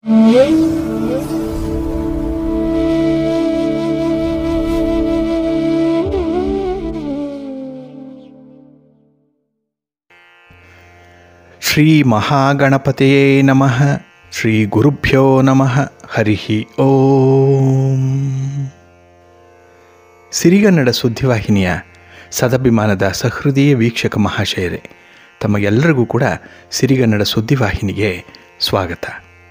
ಶ್ರೀ ಮಹಾಗಣಪತಿಯೇ ನಮಃ. ಶ್ರೀ ಗುರುಭ್ಯೋ ನಮಃ. ಹರಿ ಓಂ. ಸಿರಿಗನ್ನಡ ಸುದ್ದಿವಾಹಿನಿಯ ಸದಭಿಮಾನದ ಸಹೃದಯ ವೀಕ್ಷಕ ಮಹಾಶಯರೇ, ತಮಗೆಲ್ಲರಿಗೂ ಕೂಡ ಸಿರಿಗನ್ನಡ ಸುದ್ದಿವಾಹಿನಿಗೆ ಸ್ವಾಗತ.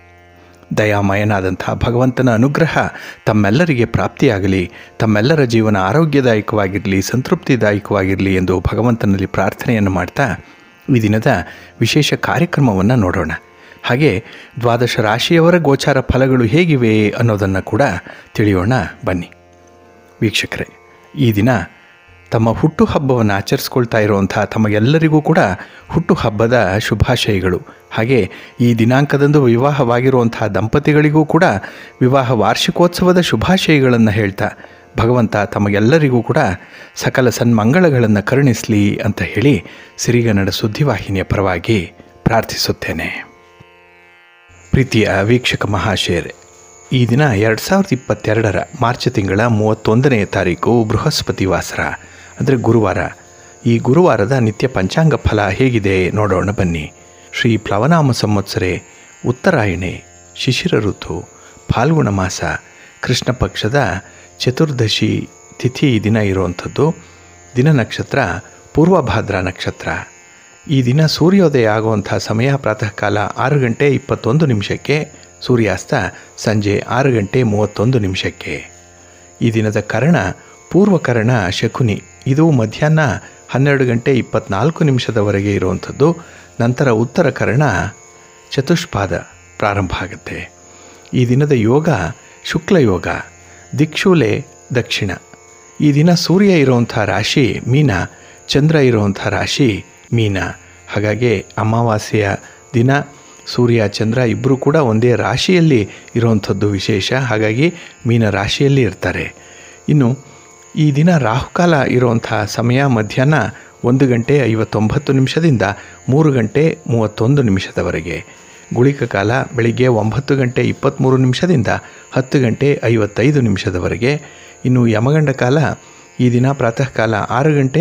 ದಯಾಮಯನಾದಂಥ ಭಗವಂತನ ಅನುಗ್ರಹ ತಮ್ಮೆಲ್ಲರಿಗೆ ಪ್ರಾಪ್ತಿಯಾಗಲಿ, ತಮ್ಮೆಲ್ಲರ ಜೀವನ ಆರೋಗ್ಯದಾಯಕವಾಗಿರಲಿ, ಸಂತೃಪ್ತಿದಾಯಕವಾಗಿರಲಿ ಎಂದು ಭಗವಂತನಲ್ಲಿ ಪ್ರಾರ್ಥನೆಯನ್ನು ಮಾಡ್ತಾ ಈ ದಿನದ ವಿಶೇಷ ಕಾರ್ಯಕ್ರಮವನ್ನು ನೋಡೋಣ. ಹಾಗೆ ದ್ವಾದಶ ರಾಶಿಯವರ ಗೋಚಾರ ಫಲಗಳು ಹೇಗಿವೆ ಅನ್ನೋದನ್ನು ಕೂಡ ತಿಳಿಯೋಣ ಬನ್ನಿ. ವೀಕ್ಷಕರೇ, ಈ ದಿನ ತಮ್ಮ ಹುಟ್ಟುಹಬ್ಬವನ್ನು ಆಚರಿಸ್ಕೊಳ್ತಾ ಇರುವಂಥ ತಮಗೆಲ್ಲರಿಗೂ ಕೂಡ ಹುಟ್ಟುಹಬ್ಬದ ಶುಭಾಶಯಗಳು. ಹಾಗೆ ಈ ದಿನಾಂಕದಂದು ವಿವಾಹವಾಗಿರುವಂಥ ದಂಪತಿಗಳಿಗೂ ಕೂಡ ವಿವಾಹ ವಾರ್ಷಿಕೋತ್ಸವದ ಶುಭಾಶಯಗಳನ್ನು ಹೇಳ್ತಾ ಭಗವಂತ ತಮಗೆಲ್ಲರಿಗೂ ಕೂಡ ಸಕಲ ಸನ್ಮಂಗಳಗಳನ್ನು ಕರುಣಿಸಲಿ ಅಂತ ಹೇಳಿ ಸಿರಿಗನ್ನಡ ಸುದ್ದಿವಾಹಿನಿಯ ಪರವಾಗಿ ಪ್ರಾರ್ಥಿಸುತ್ತೇನೆ. ಪ್ರೀತಿಯ ವೀಕ್ಷಕ ಮಹಾಶಯರೇ, ಈ ದಿನ 2022 ಮಾರ್ಚ್ ತಿಂಗಳ 31ನೇ ತಾರೀಕು ಬೃಹಸ್ಪತಿ ವಾಸರ, ಅಂದರೆ ಗುರುವಾರ. ಈ ಗುರುವಾರದ ನಿತ್ಯ ಪಂಚಾಂಗ ಫಲ ಹೇಗಿದೆ ನೋಡೋಣ ಬನ್ನಿ. ಶ್ರೀ ಪ್ಲವನಾಮ ಸಂವತ್ಸರೆ, ಉತ್ತರಾಯಣೆ, ಶಿಶಿರ ಋತು, ಫಾಲ್ಗುಣ ಮಾಸ, ಕೃಷ್ಣ ಪಕ್ಷದ ಚತುರ್ದಶಿ ತಿಥಿ ಈ ದಿನ ಇರುವಂಥದ್ದು. ದಿನ ನಕ್ಷತ್ರ ಪೂರ್ವಭಾದ್ರ ನಕ್ಷತ್ರ. ಈ ದಿನ ಸೂರ್ಯೋದಯ ಆಗುವಂಥ ಸಮಯ ಪ್ರಾತಃ ಕಾಲ 6 ಗಂಟೆ 21 ನಿಮಿಷಕ್ಕೆ, ಸೂರ್ಯಾಸ್ತ ಸಂಜೆ 6 ಗಂಟೆ 31 ನಿಮಿಷಕ್ಕೆ. ಈ ದಿನದ ಕರ್ಣ ಪೂರ್ವಕರ್ಣ ಶಕುನಿ, ಇದು ಮಧ್ಯಾಹ್ನ 12 ಗಂಟೆ 24 ನಿಮಿಷದವರೆಗೆ ಇರುವಂಥದ್ದು. ನಂತರ ಉತ್ತರ ಕರ್ಣ ಚತುಷ್ಪಾದ ಪ್ರಾರಂಭ ಆಗುತ್ತೆ. ಈ ದಿನದ ಯೋಗ ಶುಕ್ಲಯೋಗ, ದಿಕ್ಷೂಲೆ ದಕ್ಷಿಣ. ಈ ದಿನ ಸೂರ್ಯ ಇರುವಂಥ ರಾಶಿ ಮೀನ, ಚಂದ್ರ ಇರುವಂಥ ರಾಶಿ ಮೀನ. ಹಾಗಾಗಿ ಅಮಾವಾಸ್ಯೆಯ ದಿನ ಸೂರ್ಯ ಚಂದ್ರ ಇಬ್ಬರು ಕೂಡ ಒಂದೇ ರಾಶಿಯಲ್ಲಿ ಇರುವಂಥದ್ದು ವಿಶೇಷ. ಹಾಗಾಗಿ ಮೀನ ರಾಶಿಯಲ್ಲಿ ಇರ್ತಾರೆ. ಇನ್ನು ಈ ದಿನ ರಾಹುಕಾಲ ಇರುವಂಥ ಸಮಯ ಮಧ್ಯಾಹ್ನ 1 ಗಂಟೆ 59 ನಿಮಿಷದಿಂದ 3 ಗಂಟೆ 31 ನಿಮಿಷದವರೆಗೆ. ಗುಳಿಕ ಕಾಲ ಬೆಳಿಗ್ಗೆ 9 ಗಂಟೆ 23 ನಿಮಿಷದಿಂದ 10 ಗಂಟೆ 55 ನಿಮಿಷದವರೆಗೆ. ಇನ್ನು ಯಮಗಂಡ ಕಾಲ ಈ ದಿನ ಪ್ರಾತಃ ಕಾಲ 6 ಗಂಟೆ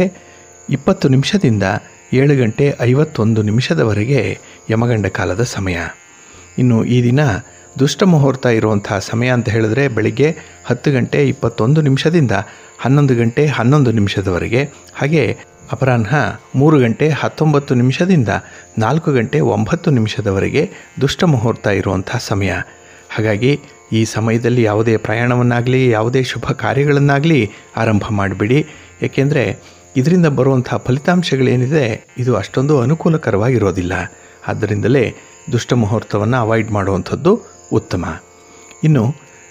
20 ನಿಮಿಷದಿಂದ 7 ಗಂಟೆ 51 ನಿಮಿಷದವರೆಗೆ ಯಮಗಂಡ ಕಾಲದ ಸಮಯ. ಇನ್ನು ಈ ದಿನ ದುಷ್ಟ ಮುಹೂರ್ತ ಇರುವಂಥ ಸಮಯ ಅಂತ ಹೇಳಿದ್ರೆ ಬೆಳಿಗ್ಗೆ 10 ಗಂಟೆ 21 ನಿಮಿಷದಿಂದ 11 ಗಂಟೆ 11 ನಿಮಿಷದವರೆಗೆ. ಹಾಗೆ ಅಪರಾಹ್ನ 3 ಗಂಟೆ 19 ನಿಮಿಷದಿಂದ 4 ಗಂಟೆ 9 ನಿಮಿಷದವರೆಗೆ ದುಷ್ಟ ಮುಹೂರ್ತ ಇರುವಂಥ ಸಮಯ. ಹಾಗಾಗಿ ಈ ಸಮಯದಲ್ಲಿ ಯಾವುದೇ ಪ್ರಯಾಣವನ್ನಾಗಲಿ ಯಾವುದೇ ಶುಭ ಕಾರ್ಯಗಳನ್ನಾಗಲಿ ಆರಂಭ ಮಾಡಿಬಿಡಿ. ಏಕೆಂದರೆ ಇದರಿಂದ ಬರುವಂಥ ಫಲಿತಾಂಶಗಳೇನಿದೆ ಇದು ಅಷ್ಟೊಂದು ಅನುಕೂಲಕರವಾಗಿರೋದಿಲ್ಲ. ಆದ್ದರಿಂದಲೇ ದುಷ್ಟ ಮುಹೂರ್ತವನ್ನು ಅವಾಯ್ಡ್ ಮಾಡುವಂಥದ್ದು ಉತ್ತಮ. ಇನ್ನು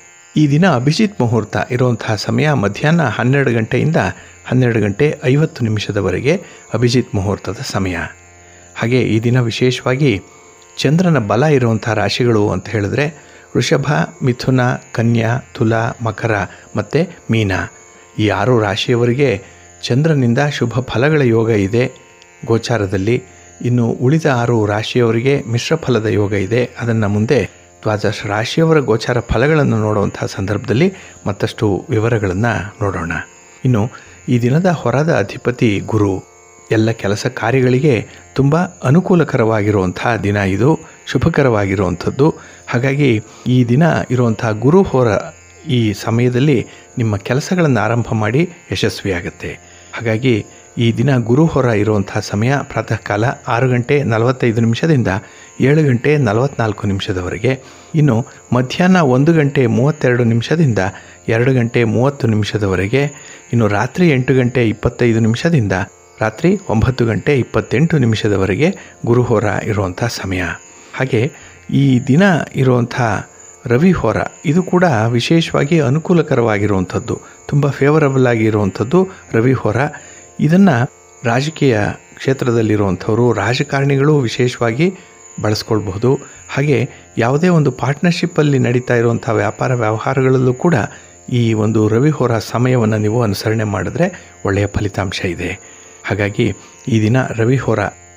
ಈ ದಿನ ಅಭಿಜಿತ್ ಮುಹೂರ್ತ ಇರುವಂತಹ ಸಮಯ ಮಧ್ಯಾಹ್ನ 12 ಗಂಟೆಯಿಂದ 12 ಗಂಟೆ 50 ನಿಮಿಷದವರೆಗೆ ಅಭಿಜಿತ್ ಮುಹೂರ್ತದ ಸಮಯ. ಹಾಗೆ ಈ ದಿನ ವಿಶೇಷವಾಗಿ ಚಂದ್ರನ ಬಲ ಇರುವಂಥ ರಾಶಿಗಳು ಅಂತ ಹೇಳಿದ್ರೆ ವೃಷಭ, ಮಿಥುನ, ಕನ್ಯಾ, ತುಲಾ, ಮಕರ ಮತ್ತು ಮೀನ. ಈ 6 ರಾಶಿಯವರಿಗೆ ಚಂದ್ರನಿಂದ ಶುಭ ಫಲಗಳ ಯೋಗ ಇದೆ ಗೋಚಾರದಲ್ಲಿ. ಇನ್ನು ಉಳಿದ 6 ರಾಶಿಯವರಿಗೆ ಮಿಶ್ರ ಫಲದ ಯೋಗ ಇದೆ. ಅದನ್ನು ಮುಂದೆ ದ್ವಾದಶ ರಾಶಿಯವರ ಗೋಚಾರ ಫಲಗಳನ್ನು ನೋಡುವಂಥ ಸಂದರ್ಭದಲ್ಲಿ ಮತ್ತಷ್ಟು ವಿವರಗಳನ್ನು ನೋಡೋಣ. ಇನ್ನು ಈ ದಿನದ ಹೊರದ ಅಧಿಪತಿ ಗುರು. ಎಲ್ಲ ಕೆಲಸ ಕಾರ್ಯಗಳಿಗೆ ತುಂಬ ಅನುಕೂಲಕರವಾಗಿರುವಂಥ ದಿನ ಇದು, ಶುಭಕರವಾಗಿರುವಂಥದ್ದು. ಹಾಗಾಗಿ ಈ ದಿನ ಇರುವಂಥ ಗುರು ಹೋರ ಈ ಸಮಯದಲ್ಲಿ ನಿಮ್ಮ ಕೆಲಸಗಳನ್ನು ಆರಂಭ ಮಾಡಿ ಯಶಸ್ವಿಯಾಗುತ್ತೆ. ಹಾಗಾಗಿ ಈ ದಿನ ಗುರು ಹೊರ ಇರುವಂಥ ಸಮಯ ಪ್ರಾತಃ ಕಾಲ 6 ಗಂಟೆ 45 ನಿಮಿಷದಿಂದ 7 ಗಂಟೆ 44 ನಿಮಿಷದವರೆಗೆ. ಇನ್ನು ಮಧ್ಯಾಹ್ನ 1 ಗಂಟೆ 32 ನಿಮಿಷದಿಂದ 2 ಗಂಟೆ 30 ನಿಮಿಷದವರೆಗೆ. ಇನ್ನು ರಾತ್ರಿ 8 ಗಂಟೆ 25 ನಿಮಿಷದಿಂದ ರಾತ್ರಿ 9 ಗಂಟೆ 28 ನಿಮಿಷದವರೆಗೆ ಗುರುಹೋರ ಇರುವಂಥ ಸಮಯ. ಹಾಗೆ ಈ ದಿನ ಇರುವಂಥ ರವಿಹೋರ ಇದು ಕೂಡ ವಿಶೇಷವಾಗಿ ಅನುಕೂಲಕರವಾಗಿರುವಂಥದ್ದು, ತುಂಬ ಫೇವರಬಲ್ ಆಗಿರುವಂಥದ್ದು ರವಿಹೋರ. ಇದನ್ನು ರಾಜಕೀಯ ಕ್ಷೇತ್ರದಲ್ಲಿರುವಂಥವರು, ರಾಜಕಾರಣಿಗಳು ವಿಶೇಷವಾಗಿ ಬಳಸ್ಕೊಳ್ಬಹುದು. ಹಾಗೆ ಯಾವುದೇ ಒಂದು ಪಾರ್ಟ್ನರ್ಶಿಪ್ಪಲ್ಲಿ ನಡೀತಾ ಇರುವಂಥ ವ್ಯಾಪಾರ ವ್ಯವಹಾರಗಳಲ್ಲೂ ಕೂಡ ಈ ಒಂದು ರವಿಹೋರ ಸಮಯವನ್ನು ನೀವು ಅನುಸರಣೆ ಮಾಡಿದ್ರೆ ಒಳ್ಳೆಯ ಫಲಿತಾಂಶ ಇದೆ. ಹಾಗಾಗಿ ಈ ದಿನ ರವಿಹೋರ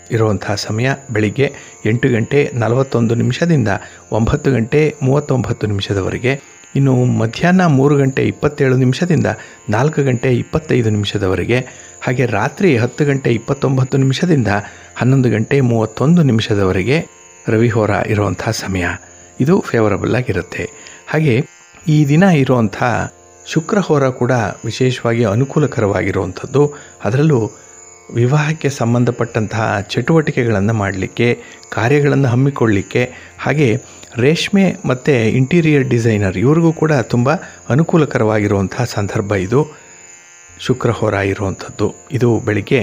ಇರುವಂಥ ಸಮಯ ಬೆಳಿಗ್ಗೆ 8 ಗಂಟೆ 41 ನಿಮಿಷದಿಂದ 9 ಗಂಟೆ 39 ನಿಮಿಷದವರೆಗೆ. ಇನ್ನು ಮಧ್ಯಾಹ್ನ 3 ಗಂಟೆ 27 ನಿಮಿಷದಿಂದ 4 ಗಂಟೆ 25 ನಿಮಿಷದವರೆಗೆ. ಹಾಗೆ ರಾತ್ರಿ 10 ಗಂಟೆ 29 ನಿಮಿಷದಿಂದ 11 ಗಂಟೆ 31 ನಿಮಿಷದವರೆಗೆ ರವಿಹೋರ ಇರುವಂಥ ಸಮಯ. ಇದು ಫೇವರಬಲ್ ಆಗಿರುತ್ತೆ. ಹಾಗೆ ಈ ದಿನ ಇರುವಂಥ ಶುಕ್ರಹೋರ ಕೂಡ ವಿಶೇಷವಾಗಿ ಅನುಕೂಲಕರವಾಗಿರುವಂಥದ್ದು. ಅದರಲ್ಲೂ ವಿವಾಹಕ್ಕೆ ಸಂಬಂಧಪಟ್ಟಂತಹ ಚಟುವಟಿಕೆಗಳನ್ನು ಮಾಡಲಿಕ್ಕೆ, ಕಾರ್ಯಗಳನ್ನು ಹಮ್ಮಿಕೊಳ್ಳಲಿಕ್ಕೆ, ಹಾಗೆ ರೇಷ್ಮೆ ಮತ್ತು ಇಂಟೀರಿಯರ್ ಡಿಸೈನರ್ ಇವ್ರಿಗೂ ಕೂಡ ತುಂಬ ಅನುಕೂಲಕರವಾಗಿರುವಂಥ ಸಂದರ್ಭ ಇದು ಶುಕ್ರಹೋರ ಇರುವಂಥದ್ದು. ಇದು ಬೆಳಿಗ್ಗೆ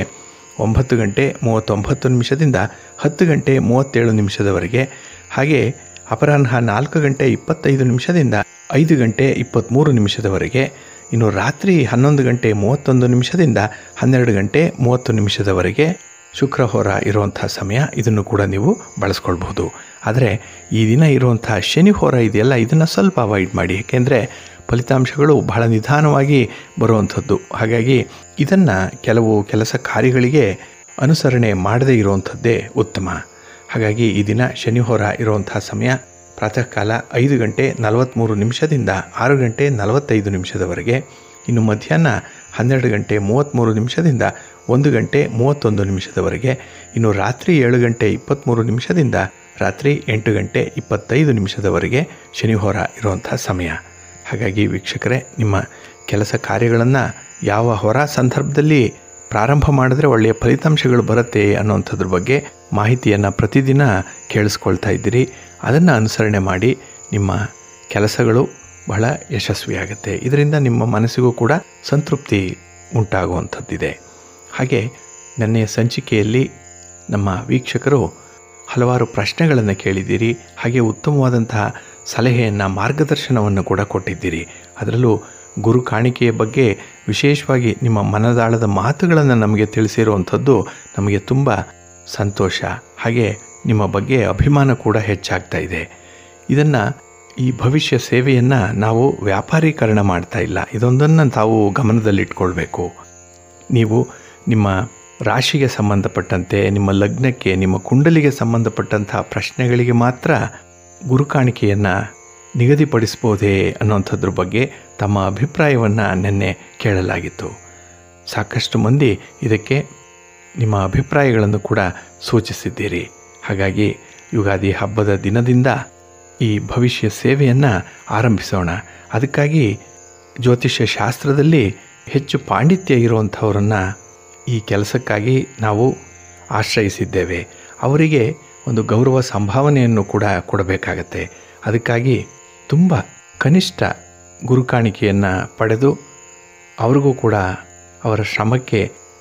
9 ಗಂಟೆ 39 ನಿಮಿಷದಿಂದ 10 ಗಂಟೆ 37 ನಿಮಿಷದವರೆಗೆ. ಹಾಗೆ ಅಪರಾಹ್ನ 4 ಗಂಟೆ 25 ನಿಮಿಷದಿಂದ 5 ಗಂಟೆ 23 ನಿಮಿಷದವರೆಗೆ. ಇನ್ನು ರಾತ್ರಿ 11 ಗಂಟೆ 31 ನಿಮಿಷದಿಂದ 12 ಗಂಟೆ 30 ನಿಮಿಷದವರೆಗೆ ಶುಕ್ರಹೋರ ಇರುವಂಥ ಸಮಯ. ಇದನ್ನು ಕೂಡ ನೀವು ಬಳಸ್ಕೊಳ್ಬಹುದು. ಆದರೆ ಈ ದಿನ ಇರುವಂಥ ಶನಿಹೋರ ಇದೆಯಲ್ಲ, ಇದನ್ನು ಸ್ವಲ್ಪ ಅವಾಯ್ಡ್ ಮಾಡಿ. ಏಕೆಂದರೆ ಫಲಿತಾಂಶಗಳು ಬಹಳ ನಿಧಾನವಾಗಿ ಬರುವಂಥದ್ದು. ಹಾಗಾಗಿ ಇದನ್ನು ಕೆಲವು ಕೆಲಸ ಕಾರ್ಯಗಳಿಗೆ ಅನುಸರಣೆ ಮಾಡದೇ ಇರುವಂಥದ್ದೇ ಉತ್ತಮ. ಹಾಗಾಗಿ ಈ ದಿನ ಶನಿಹೋರ ಇರುವಂಥ ಸಮಯ ಪ್ರಾತಃ ಕಾಲ 5 ಗಂಟೆ 43 ನಿಮಿಷದಿಂದ 6 ಗಂಟೆ 45 ನಿಮಿಷದವರೆಗೆ. ಇನ್ನು ಮಧ್ಯಾಹ್ನ 12 ಗಂಟೆ 33 ನಿಮಿಷದಿಂದ 1 ಗಂಟೆ 31 ನಿಮಿಷದವರೆಗೆ. ಇನ್ನು ರಾತ್ರಿ 7 ಗಂಟೆ 23 ನಿಮಿಷದಿಂದ ರಾತ್ರಿ 8 ಗಂಟೆ 25 ನಿಮಿಷದವರೆಗೆ ಶನಿಹೋರ ಇರುವಂಥ ಸಮಯ. ಹಾಗಾಗಿ ವೀಕ್ಷಕರೇ, ನಿಮ್ಮ ಕೆಲಸ ಕಾರ್ಯಗಳನ್ನು ಯಾವ ಹೊರ ಸಂದರ್ಭದಲ್ಲಿ ಪ್ರಾರಂಭ ಮಾಡಿದ್ರೆ ಒಳ್ಳೆಯ ಫಲಿತಾಂಶಗಳು ಬರುತ್ತೆ ಅನ್ನೋವಂಥದ್ರ ಬಗ್ಗೆ ಮಾಹಿತಿಯನ್ನು ಪ್ರತಿದಿನ ಕೇಳಿಸ್ಕೊಳ್ತಾ ಇದ್ದೀರಿ. ಅದನ್ನು ಅನುಸರಣೆ ಮಾಡಿ ನಿಮ್ಮ ಕೆಲಸಗಳು ಬಹಳ ಯಶಸ್ವಿಯಾಗುತ್ತೆ. ಇದರಿಂದ ನಿಮ್ಮ ಮನಸ್ಸಿಗೂ ಕೂಡ ಸಂತೃಪ್ತಿ ಉಂಟಾಗುವಂಥದ್ದಿದೆ. ಹಾಗೆ ನೆನ್ನೆಯ ಸಂಚಿಕೆಯಲ್ಲಿ ನಮ್ಮ ವೀಕ್ಷಕರು ಹಲವಾರು ಪ್ರಶ್ನೆಗಳನ್ನು ಕೇಳಿದ್ದೀರಿ. ಹಾಗೆ ಉತ್ತಮವಾದಂತಹ ಸಲಹೆಯನ್ನು, ಮಾರ್ಗದರ್ಶನವನ್ನು ಕೂಡ ಕೊಟ್ಟಿದ್ದೀರಿ. ಅದರಲ್ಲೂ ಗುರು ಕಾಣಿಕೆಯ ಬಗ್ಗೆ ವಿಶೇಷವಾಗಿ ನಿಮ್ಮ ಮನದಾಳದ ಮಾತುಗಳನ್ನು ನಮಗೆ ತಿಳಿಸಿರುವಂಥದ್ದು ನಮಗೆ ತುಂಬ ಸಂತೋಷ. ಹಾಗೆ ನಿಮ್ಮ ಬಗ್ಗೆ ಅಭಿಮಾನ ಕೂಡ ಹೆಚ್ಚಾಗ್ತಾ ಇದೆ. ಇದನ್ನು, ಈ ಭವಿಷ್ಯ ಸೇವೆಯನ್ನು ನಾವು ವ್ಯಾಪಾರೀಕರಣ ಮಾಡ್ತಾ ಇಲ್ಲ. ಇದೊಂದನ್ನು ತಾವು ಗಮನದಲ್ಲಿಟ್ಕೊಳ್ಬೇಕು. ನೀವು ನಿಮ್ಮ ರಾಶಿಗೆ ಸಂಬಂಧಪಟ್ಟಂತೆ, ನಿಮ್ಮ ಲಗ್ನಕ್ಕೆ, ನಿಮ್ಮ ಕುಂಡಲಿಗೆ ಸಂಬಂಧಪಟ್ಟಂತಹ ಪ್ರಶ್ನೆಗಳಿಗೆ ಮಾತ್ರ ಗುರುಕಾಣಿಕೆಯನ್ನು ನಿಗದಿಪಡಿಸ್ಬೋದೇ ಅನ್ನೋಂಥದ್ರ ಬಗ್ಗೆ ತಮ್ಮ ಅಭಿಪ್ರಾಯವನ್ನು ನಿನ್ನೆ ಕೇಳಲಾಗಿತ್ತು. ಸಾಕಷ್ಟು ಮಂದಿ ಇದಕ್ಕೆ ನಿಮ್ಮ ಅಭಿಪ್ರಾಯಗಳನ್ನು ಕೂಡ ಸೂಚಿಸಿದ್ದೀರಿ. ಹಾಗಾಗಿ ಯುಗಾದಿ ಹಬ್ಬದ ದಿನದಿಂದ ಈ ಭವಿಷ್ಯ ಸೇವೆಯನ್ನು ಆರಂಭಿಸೋಣ. ಅದಕ್ಕಾಗಿ ಜ್ಯೋತಿಷ್ಯ ಶಾಸ್ತ್ರದಲ್ಲಿ ಹೆಚ್ಚು ಪಾಂಡಿತ್ಯ ಇರುವಂಥವರನ್ನು ಈ ಕೆಲಸಕ್ಕಾಗಿ ನಾವು ಆಶ್ರಯಿಸಿದ್ದೇವೆ. ಅವರಿಗೆ ಒಂದು ಗೌರವ ಸಂಭಾವನೆಯನ್ನು ಕೂಡ ಕೊಡಬೇಕಾಗತ್ತೆ. ಅದಕ್ಕಾಗಿ ತುಂಬ ಕನಿಷ್ಠ ಗುರುಕಾಣಿಕೆಯನ್ನು ಪಡೆದು ಅವ್ರಿಗೂ ಕೂಡ ಅವರ ಶ್ರಮಕ್ಕೆ